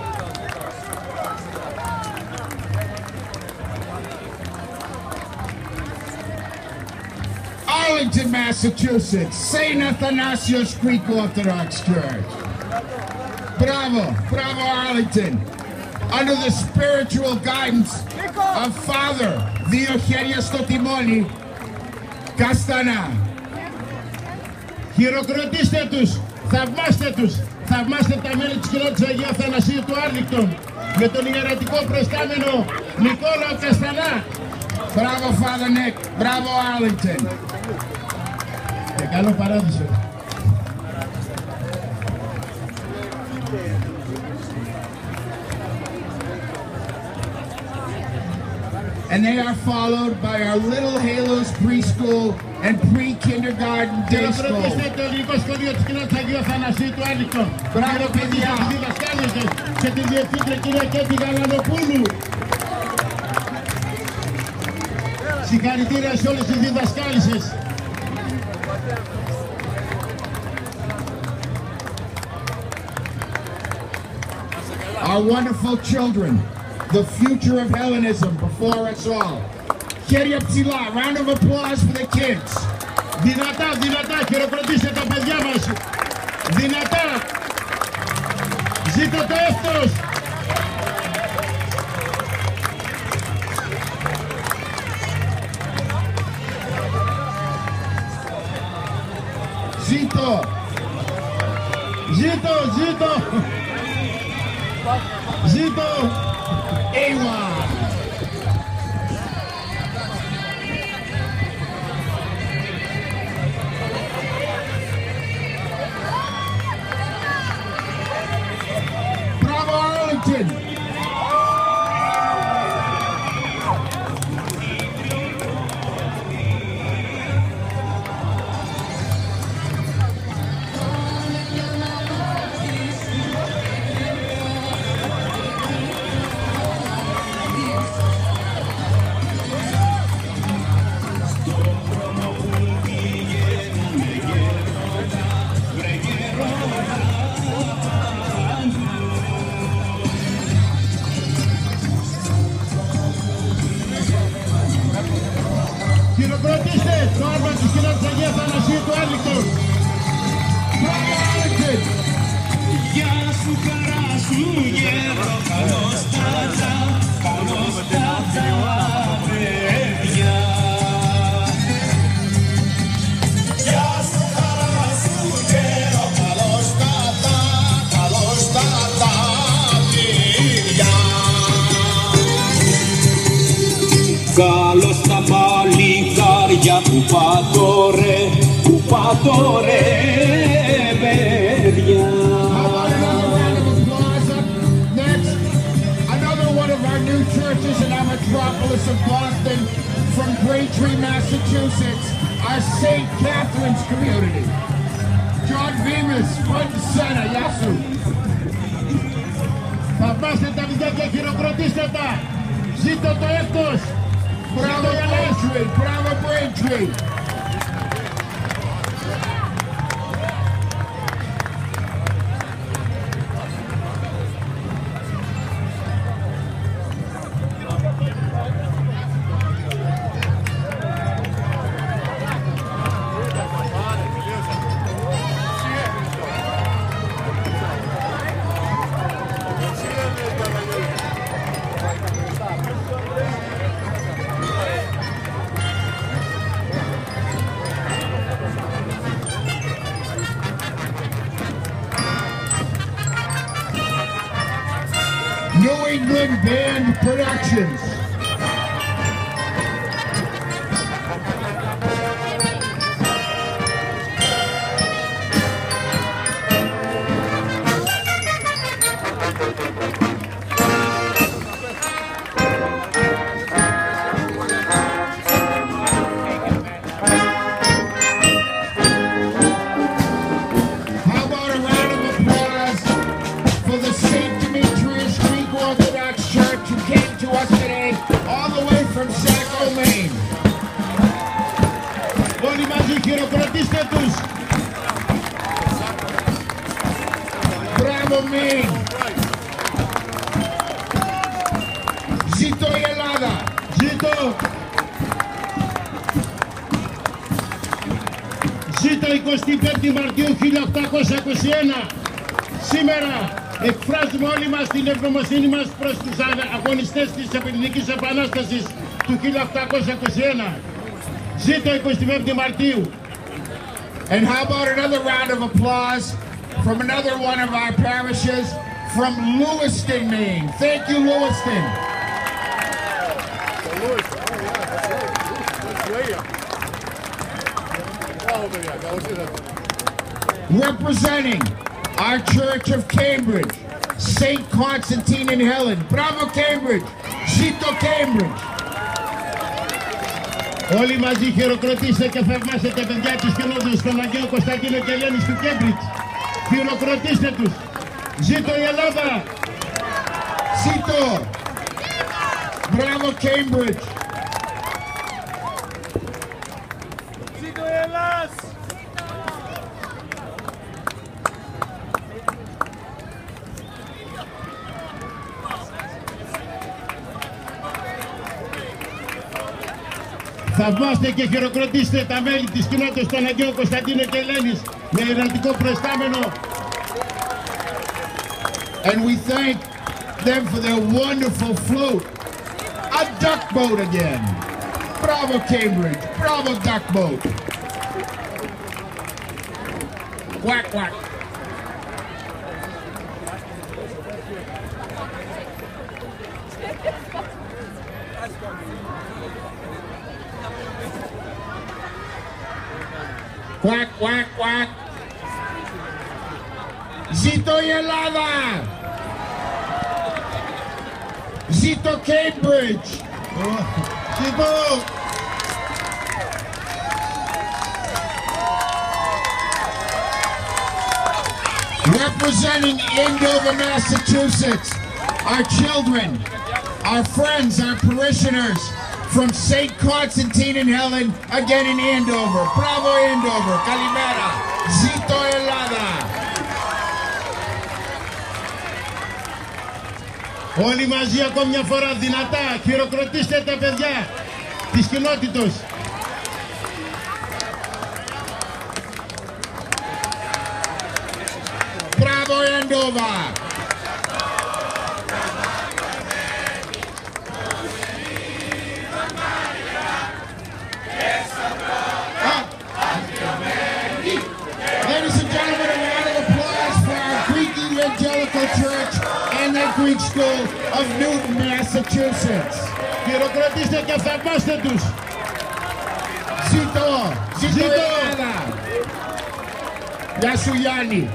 Arlington, Massachusetts. Saint Athanasius Greek Orthodox Church. Bravo. Bravo Arlington. Under the spiritual guidance of Father Diogenes Stotimoni Καστανά. Χειροκροτήστε τους, θαυμάστε τους, θαυμάστε τα μέλη της κοινότητας Αγίου Αθανασίου του Άρλικτον με τον ιερατικό προϊστάμενο Νικόλαο Καστανά. Μπράβο Father Nick, μπράβο Arlington. Και καλό παράδεισο. And they are followed by our Little Halos preschool and pre-kindergarten day school. Χειροκροτήστε το ελληνικό σχολείο της κοινότητας Αγίου Αθανασίου του Άρλικτον. Μπράβο παιδιά. Τις διδασκάλισες και τη διευθύντρια κυρία Κέτη Γαλανοπούλου. Συγχαρητήρια σε όλες τις διδασκάλισες. Our wonderful children, the future of Hellenism before us all. Χέρια ψηλά, round of applause for the kids. Δυνατά, δυνατά, χειροκροτήστε τα παιδιά μας. Δυνατά. Ζήτω το εύθος. Ζήτω. Ζήτω, ζήτω. Ζήτω Έιουα. Bravo Arlington. Χειροκροτήστε το άρμα της κοινότητας Αγία Θανασίου του Άρλικτον. Bravo Arlington. Γεια σου χαρά σου γέρο, καλώς τα τσα, καλώς τα τσα παιδιά. Γεια σου χαρά σου γέρο, καλώς τα τσα, καλώς τα τσα παιδιά. Καλώς τα παλικάρια που πατώρε, που πατώρε παιδιά. Next, another one of our new churches in our metropolis of Boston, from Braintree, Massachusetts, our Saint Catherine's community. John Bemis, front and center, Yasu. Θαυμάστε τα παιδιά και χειροκροτήστε τα. Ζήτω το έκτος. Bravo Braintree, bravo Braintree. New England Band Productions. How about a round of applause for the Saint Demetrius Greek Orthodox Church who came to us today all the way from Saco, Maine. Όλοι μαζί χειροκροτήστε τους. Bravo, Maine. Ζήτω η Ελλάδα. Ζήτω. Ζήτω εικοστή πέμπτη Μαρτίου χίλια οκτακόσια είκοσι ένα. Σήμερα εκφράζουμε όλοι μας την ευγνωμοσύνη μας προς τους αγωνιστές της Ελληνικής Επανάστασης του χίλια οκτακόσια είκοσι ένα. Ζήτω εικοστή πέμπτη Μαρτίου. And how about another round of applause from another one of our parishes from Lewiston, Maine. Thank you, Lewiston. Representing our Church of Cambridge, Saint Constantine and Helen. Bravo, Cambridge. Zito, Cambridge. Όλοι μαζί χειροκροτήστε και θαυμάστε τα παιδιά της κοινότητας των Αγίων Κωνσταντίνο και Ελένης του Κέμπριτζ. Χειροκροτήστε τους. Ζήτω η Ελλάδα. Zito. Bravo, Cambridge. Ζήτω η Ελλάς! Θαυμάστε και χειροκροτήστε τα μέλη της κοινότητας των Αγίων Κωνσταντίνο και Ελένης με ιεραρχικό προϊστάμενο. And we thank them for their wonderful flute. A duck boat again. Bravo, Cambridge. Bravo, duck boat. Quack, quack. Quack, quack, quack. Zito Yelada. Zito Cambridge. Oh, Zito. Representing Andover, Massachusetts, our children, our friends, our parishioners from Saint Constantine and Helen, again in Andover. Bravo Andover, Kalimera, Zito Elada. Όλοι μαζί ακόμη μια φορά δυνατά, χειροκροτήστε τα παιδιά της κοινότητος. Bravo Andover. Ladies and gentlemen, a round of applause for our Greek Evangelical Church and the Greek School of Newton, Massachusetts. Χειροκροτήστε και θαυμάστε τους. Zito, Zito Zito. Elada. Γεια σου Γιάννη.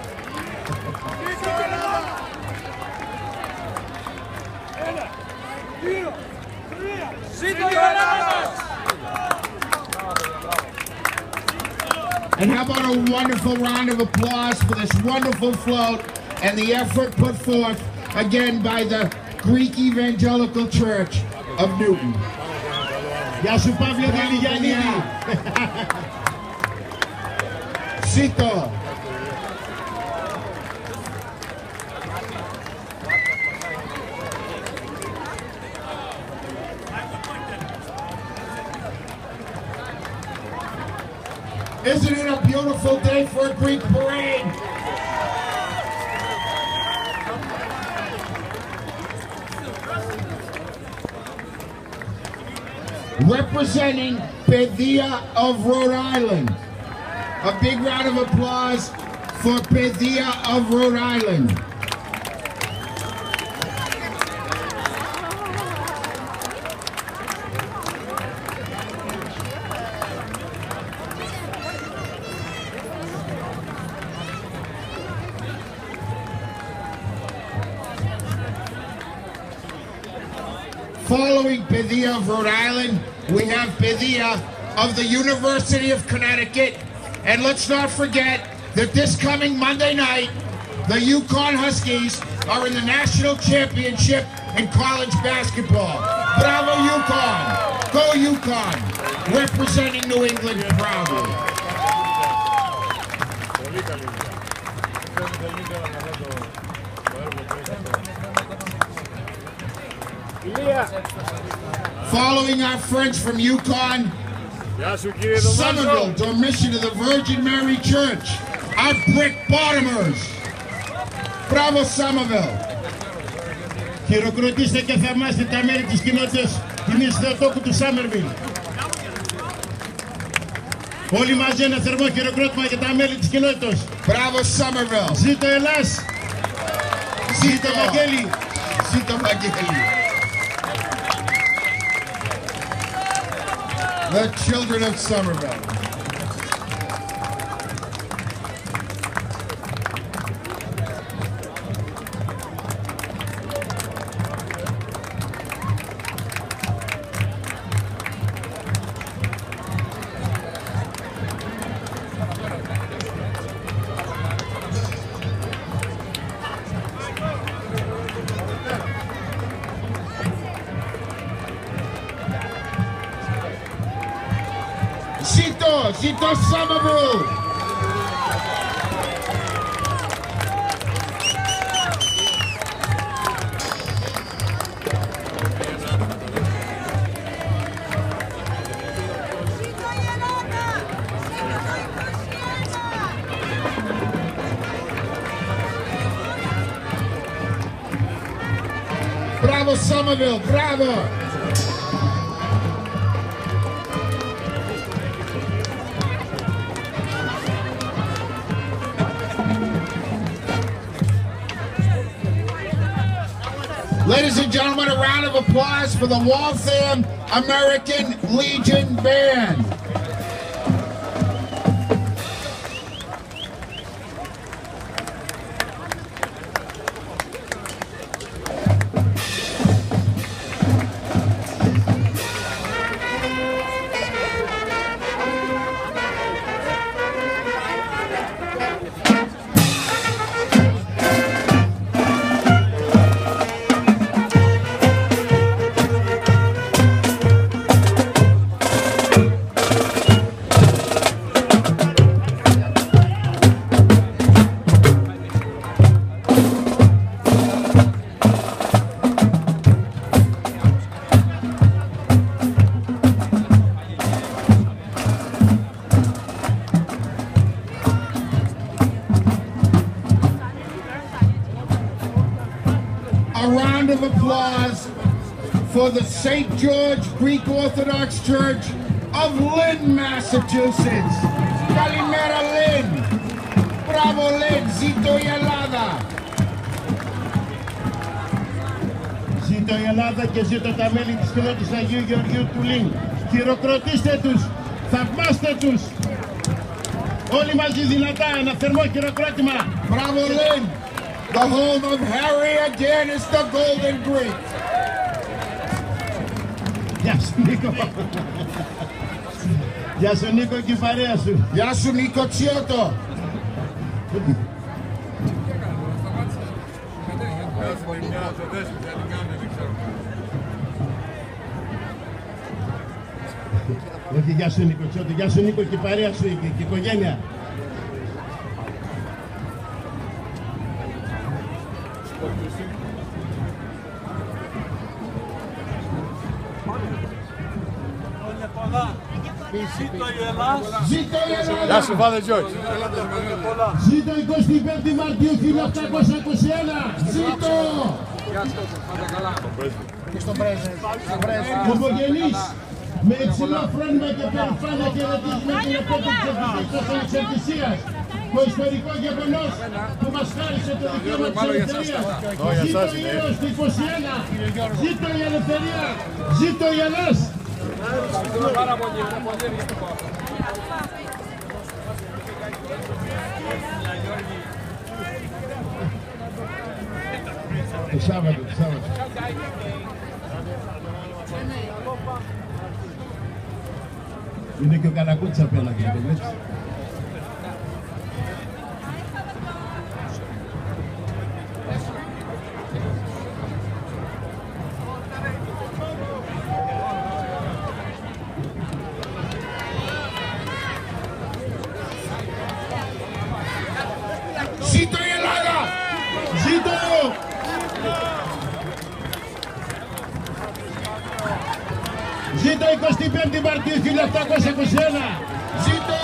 And how about a wonderful round of applause for this wonderful float and the effort put forth again by the Greek Evangelical Church of Newton. Γεια σου Παύλο Γαλλιγιαννίδη. Zito. Isn't it a beautiful day for a Greek parade? Representing Pedia of Rhode Island. A big round of applause for Pedia of Rhode Island. Following Pedia of Rhode Island, we have Pedia of the University of Connecticut. And let's not forget that this coming Monday night, the UConn Huskies are in the national championship in college basketball. Bravo UConn! Go UConn! Representing New England proudly. Following our friends from UConn, Somerville, Dormition of the Virgin Mary Church, our brick bottomers. Bravo Somerville. Χειροκροτήστε και θαυμάστε τα μέλη της κοινότητας τιμής Θεοτόκου του Σάμερβιλ. Όλοι μαζί ένα θερμό χειροκρότημα για τα μέλη της κοινότητας. Bravo Somerville. Ζήτω Ελλάς. Ζήτω Βαγγέλη. Zito Vageli. The children of Somerville. Zito, Zito Somerville. Bravo Somerville, bravo. Ladies and gentlemen, a round of applause for the Waltham American Legion Band. of applause for the Saint George Greek Orthodox Church of Lynn, Massachusetts. Kalimera Lynn. Bravo Lynn. Zito η Ελλάδα. Ζήτω η Ελλάδα και ζήτω τα μέλη της κοινότητας Αγίου Γεωργίου του Λynn. Χειροκροτήστε τους, θαυμάστε τους. Όλοι μαζί δυνατά, ένα θερμό χειροκρότημα. Bravo Lynn. The home of Harry again is the Golden Greek. Γεια σου Νίκο. Γεια σου Νίκο και η παρέα σου. Γεια σου Νίκο Τσιώτο. Όχι, γεια σου Νίκο Τσιώτο, γεια σου Νίκο και η παρέα σου και η οικογένεια. Ζήτω η Ελλάδα. Ζήτω η Ελλάδα. Γεια σου, Father George. Ζήτω εικοστή πέμπτη Μαρτίου χίλια οκτακόσια είκοσι ένα. Ζήτω! Ομογενείς, με υψηλό φρόνημα και περηφάνεια χαιρετίζουμε την επέτειο της ανεξαρτησίας, το ιστορικό γεγονός που μας χάρισε το δικαίωμα της ελευθερίας. Ζήτω η Ιερός του είκοσι ένα. Ζήτω η ελευθερία. Ζήτω η Ελλάς. Το Σάββατο, το Σάββατο. Είναι και ο Καρακούτσης απέναντι, το βλέπεις. Ζήτω η Ελλάδα! Ζήτω! Ζήτω εικοστή πέμπτη Μαρτίου χίλια οκτακόσια είκοσι ένα! Ζήτω!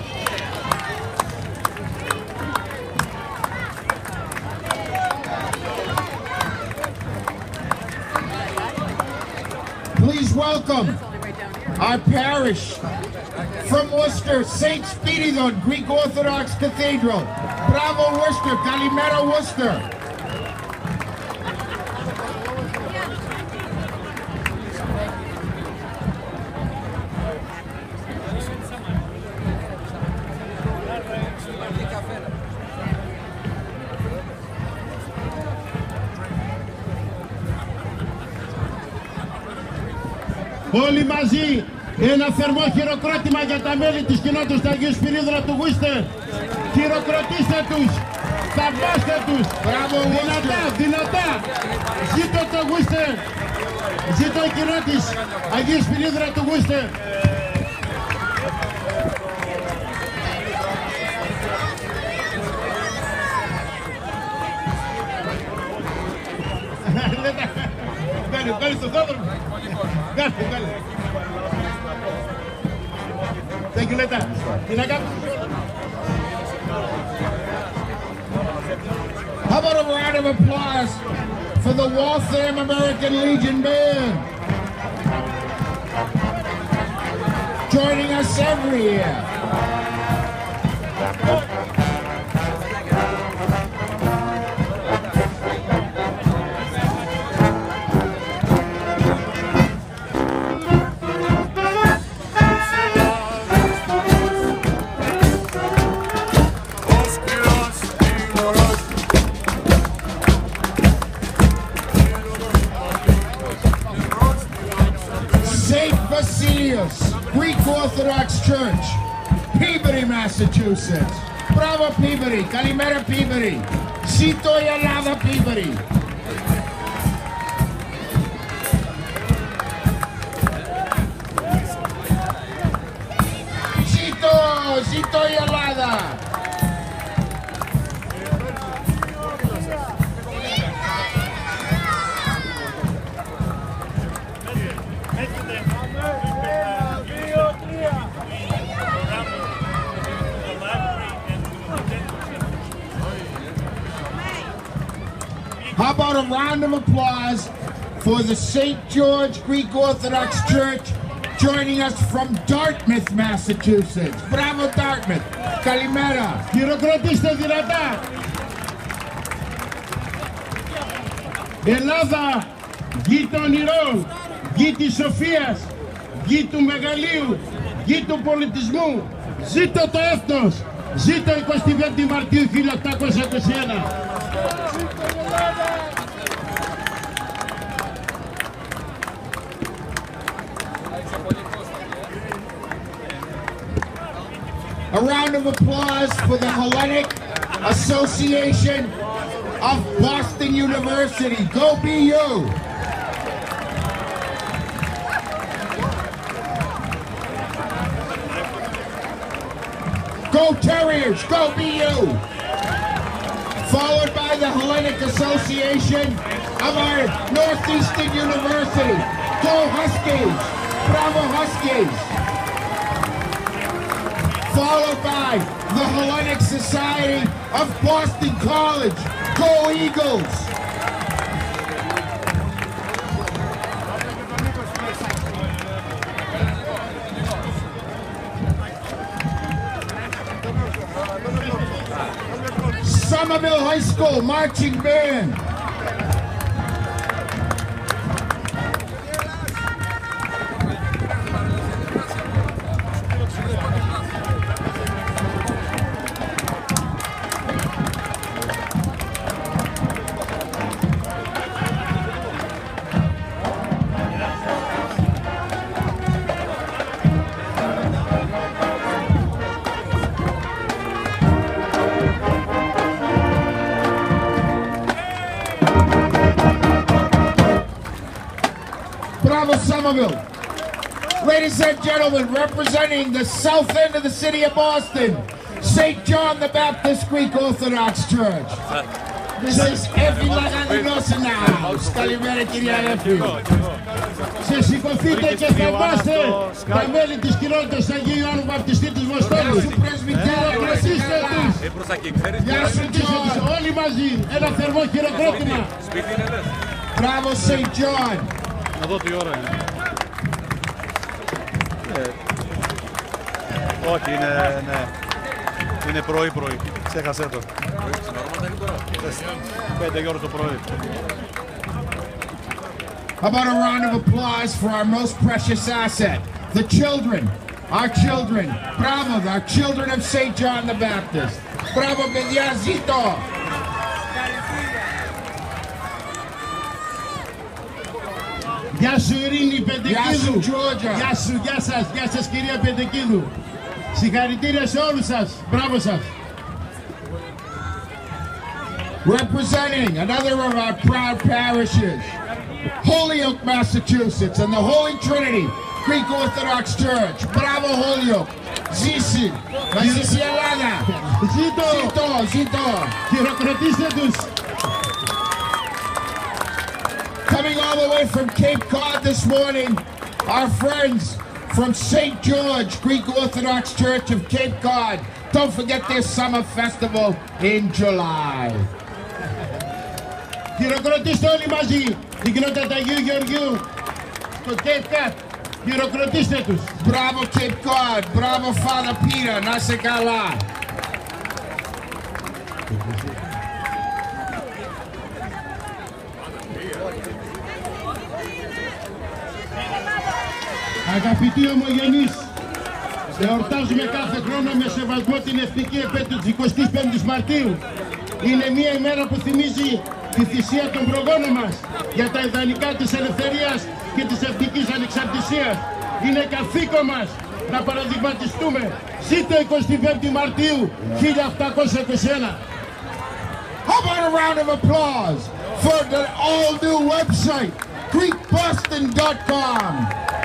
Please welcome our parish from Worcester, Saint Spiridon Greek Orthodox Cathedral. Bravo Worcester, Kalimera Worcester. Όλοι μαζί ένα θερμό χειροκρότημα για τα μέλη της κοινότητας του Αγίου Σπυρίδωνα του Worcester. Χειροκροτήστε τους, θαυμάστε τους. Μπράβο, δυνατά, δυνατά. Ζήτω το Worcester. Ζήτω η κοινότητας Αγίου Σπυρίδωνα του Worcester. Βγάλε, βγάλε στον θόδωρο. Βγάλε, βγάλε. Thank you, Leta. Τι να κάνω. How about a round of applause for the Waltham American Legion Band? Joining us every year. Greek Orthodox Church, Peabody, Massachusetts. Bravo Peabody, Kalimera Peabody. Zito η Ελλάδα Peabody. Zito, Zito η Ελλάδα. How round of applause for the Saint George Greek Orthodox Church joining us from Dartmouth, Massachusetts. Bravo, Dartmouth. Kalimera. Χειροκροτήστε δυνατά. Ελλάδα, γη των ονειρών, γη της σοφίας, γη του μεγαλείου, γη του πολιτισμού. Ζήτω το έθνος, ζήτω εικοστή πέμπτη Μαρτίου χίλια οκτακόσια είκοσι ένα. A round of applause for the Hellenic Association of Boston University. Go B U! Go Terriers! Go B U! Followed by the Hellenic Association of our Northeastern University. Go Huskies! Bravo Huskies! Followed by the Hellenic Society of Boston College. Go Eagles! Somerville High School Marching Band. Bravo, Somerville. Ladies and gentlemen, representing the south end of the city of Boston, Saint John the Baptist Greek Orthodox Church. This is Effie Lagadinos in the house. Kalimera, κυρία Effie. Σε σηκωθείτε και θαυμάστε τα μέλη της κοινότητας Αγίου Ιωάννου Βαπτιστή της Βοστόνης. Χειροκροτήστε τους. Χειροκροτήστε τους όλοι μαζί. Ένα θερμό χειροκρότημα. Bravo, Saint John. Να δω τι ώρα είναι. Ε, όχι, είναι, ναι. Είναι πρωί πρωί. Ξέχασέ το. Πέντε η ώρα το πρωί. How about a round of applause for our most precious asset, the children, our children. Bravo, our children of Saint John the Baptist. Bravo, παιδιά, ζήτω. Γεια σου Ειρήνη Πεντεκίδου. Γεια σου Τζόρτζα. Γεια σου, γεια σας, γεια σας κυρία Πεντεκίδου. Συγχαρητήρια σε όλους σας. Μπράβο σας. Representing another of our proud parishes, Holyoke, Massachusetts, and the Holy Trinity Greek Orthodox Church. Bravo, Holyoke. Zisi. Zisi Ελλάδα. Ζήτω. Ζήτω, ζήτω. Χειροκροτήστε τους. Coming all the way from Cape Cod this morning, our friends from Saint George Greek Orthodox Church of Cape Cod. Don't forget their summer festival in July. Χειροκροτήστε όλοι μαζί την κοινότητα του Αγίου Γεωργίου στο Cape Cod. Χειροκροτήστε τους. Bravo Cape Cod, bravo Father Peter, να σε καλά. Αγαπητοί ομογενείς, εορτάζουμε κάθε χρόνο με σεβασμό την εθνική επέτειο της εικοστής πέμπτης Μαρτίου. Είναι μια ημέρα που θυμίζει τη θυσία των προγόνων μας για τα ιδανικά της ελευθερίας και της εθνικής ανεξαρτησίας. Είναι καθήκον μας να παραδειγματιστούμε. Ζήτω εικοστή πέμπτη Μαρτίου χίλια οκτακόσια είκοσι ένα. How about a round of applause for the all-new website, Greek Boston dot com.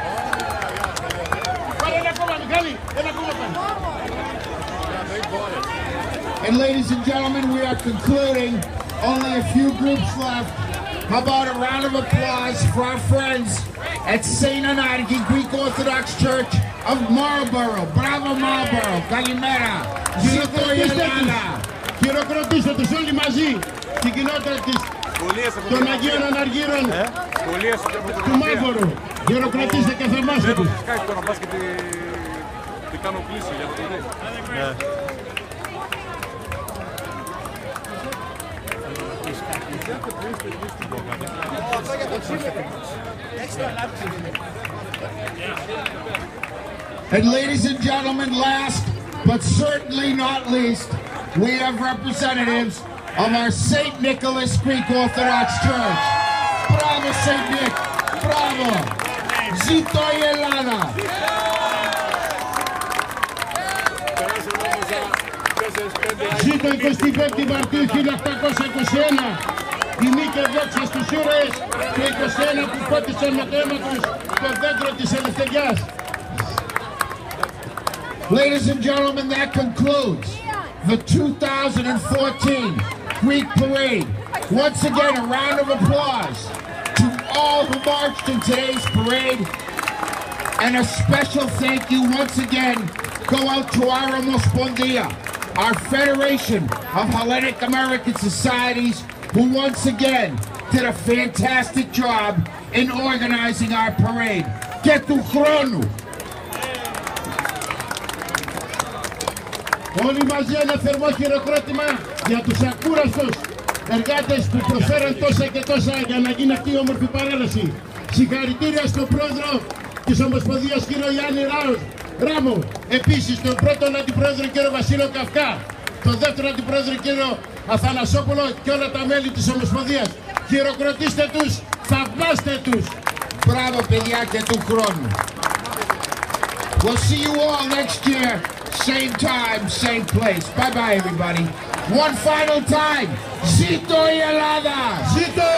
And ladies and gentlemen, we are concluding. Only a few groups left. How about a round of applause for our friends at Saint Anarchy Greek Orthodox Church of Marlborough. Bravo Marlborough. Kalimera. Zito Yelana. Χειροκροτήστε τους όλοι μαζί την κοινότητα της των Αγίων Αναργύρων του Μάγορου. Χειροκροτήστε και θερμάστε τους. Τι κάνω κλείσει για το παιδί. And ladies and gentlemen, last but certainly not least, we have representatives of our Saint Nicholas Greek Orthodox Church. Bravo, Saint Nick! Bravo! Zito η Ελλάδα! Ζήτω εικοστή πέμπτη Μαρτίου χίλια οκτακόσια είκοσι ένα, τιμή και δόξα στους ήρωες και είκοσι ένα που πότισαν με το αίμα τους το δέντρο της ελευθεριάς. Ladies and gentlemen, that concludes the two thousand fourteen Greek Parade. Once again, a round of applause to all who marched in today's parade. And a special thank you once again go out to our Omospondia, our Federation of Hellenic American Societies, who once again did a fantastic job in organizing our parade. Και του χρόνου! Όλοι μαζί ένα θερμό χειροκρότημα για τους ακούραστους εργάτες που προσφέραν τόσα και τόσα για να γίνει αυτή η όμορφη παρέλαση. Συγχαρητήρια στον πρόεδρο της Ομοσπονδίας κύριο Γιάννη Ράους, Ράμο, επίσης τον πρώτον αντιπρόεδρο κύριο Βασίλειο Καυκά, τον δεύτερο αντιπρόεδρο κύριο Αθανασόπουλο και όλα τα μέλη της Ομοσπονδίας. Χειροκροτήστε τους, θαυμάστε τους. Μπράβο παιδιά και του χρόνου. We'll see you all next year. Same time, same place. Bye bye everybody. One final time. Zito η Ελλάδα! Zito!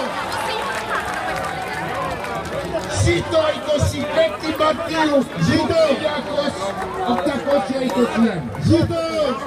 Zito εικοστή πέμπτη Μαρτίου χίλια οκτακόσια είκοσι ένα. Zito!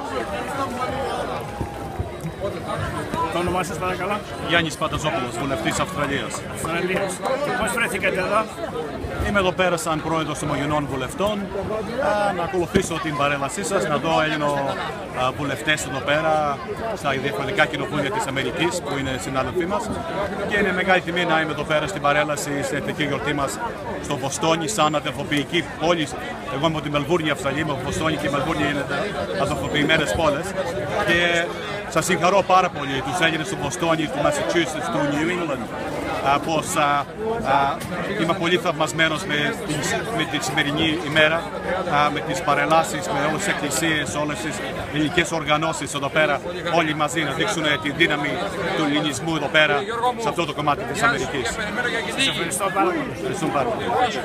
Το όνομά σας παρακαλώ. Γιάννης Παταζόπουλος, βουλευτής Αυστραλίας. Αυστραλίας. Πώς βρεθήκατε εδώ? Είμαι εδώ πέρα σαν πρόεδρος Ομογενών Βουλευτών α, να ακολουθήσω την παρέλασή σας, να δω Έλληνο βουλευτές εδώ πέρα στα διαφορετικά κοινοβούλια της Αμερικής που είναι συνάδελφοί μας και είναι μεγάλη τιμή να είμαι εδώ πέρα στην παρέλαση στην εθνική γιορτή μας στο Βοστόνι σαν αδελφοποιητική πόλη. Εγώ είμαι από τη Μελβούρνη, Αυστραλία, είμαι από Βοστόνι και η Μελβούρνη είναι αδελφοποιημένες πόλεις και σας συγχαρώ πάρα πολύ τους Έλληνες του Βοστόνι, του Massachusetts, του New England. Πως α, α, είμαι πολύ θαυμασμένος με, με τη σημερινή ημέρα, α, με τις παρελάσεις, με όλες τις εκκλησίες, όλες τις ελληνικές οργανώσεις εδώ πέρα, όλοι μαζί να δείξουν τη δύναμη του ελληνισμού εδώ πέρα, σε αυτό το κομμάτι της Αμερικής. Σας ευχαριστώ πάρα πολύ. Ευχαριστούμε πάρα πολύ.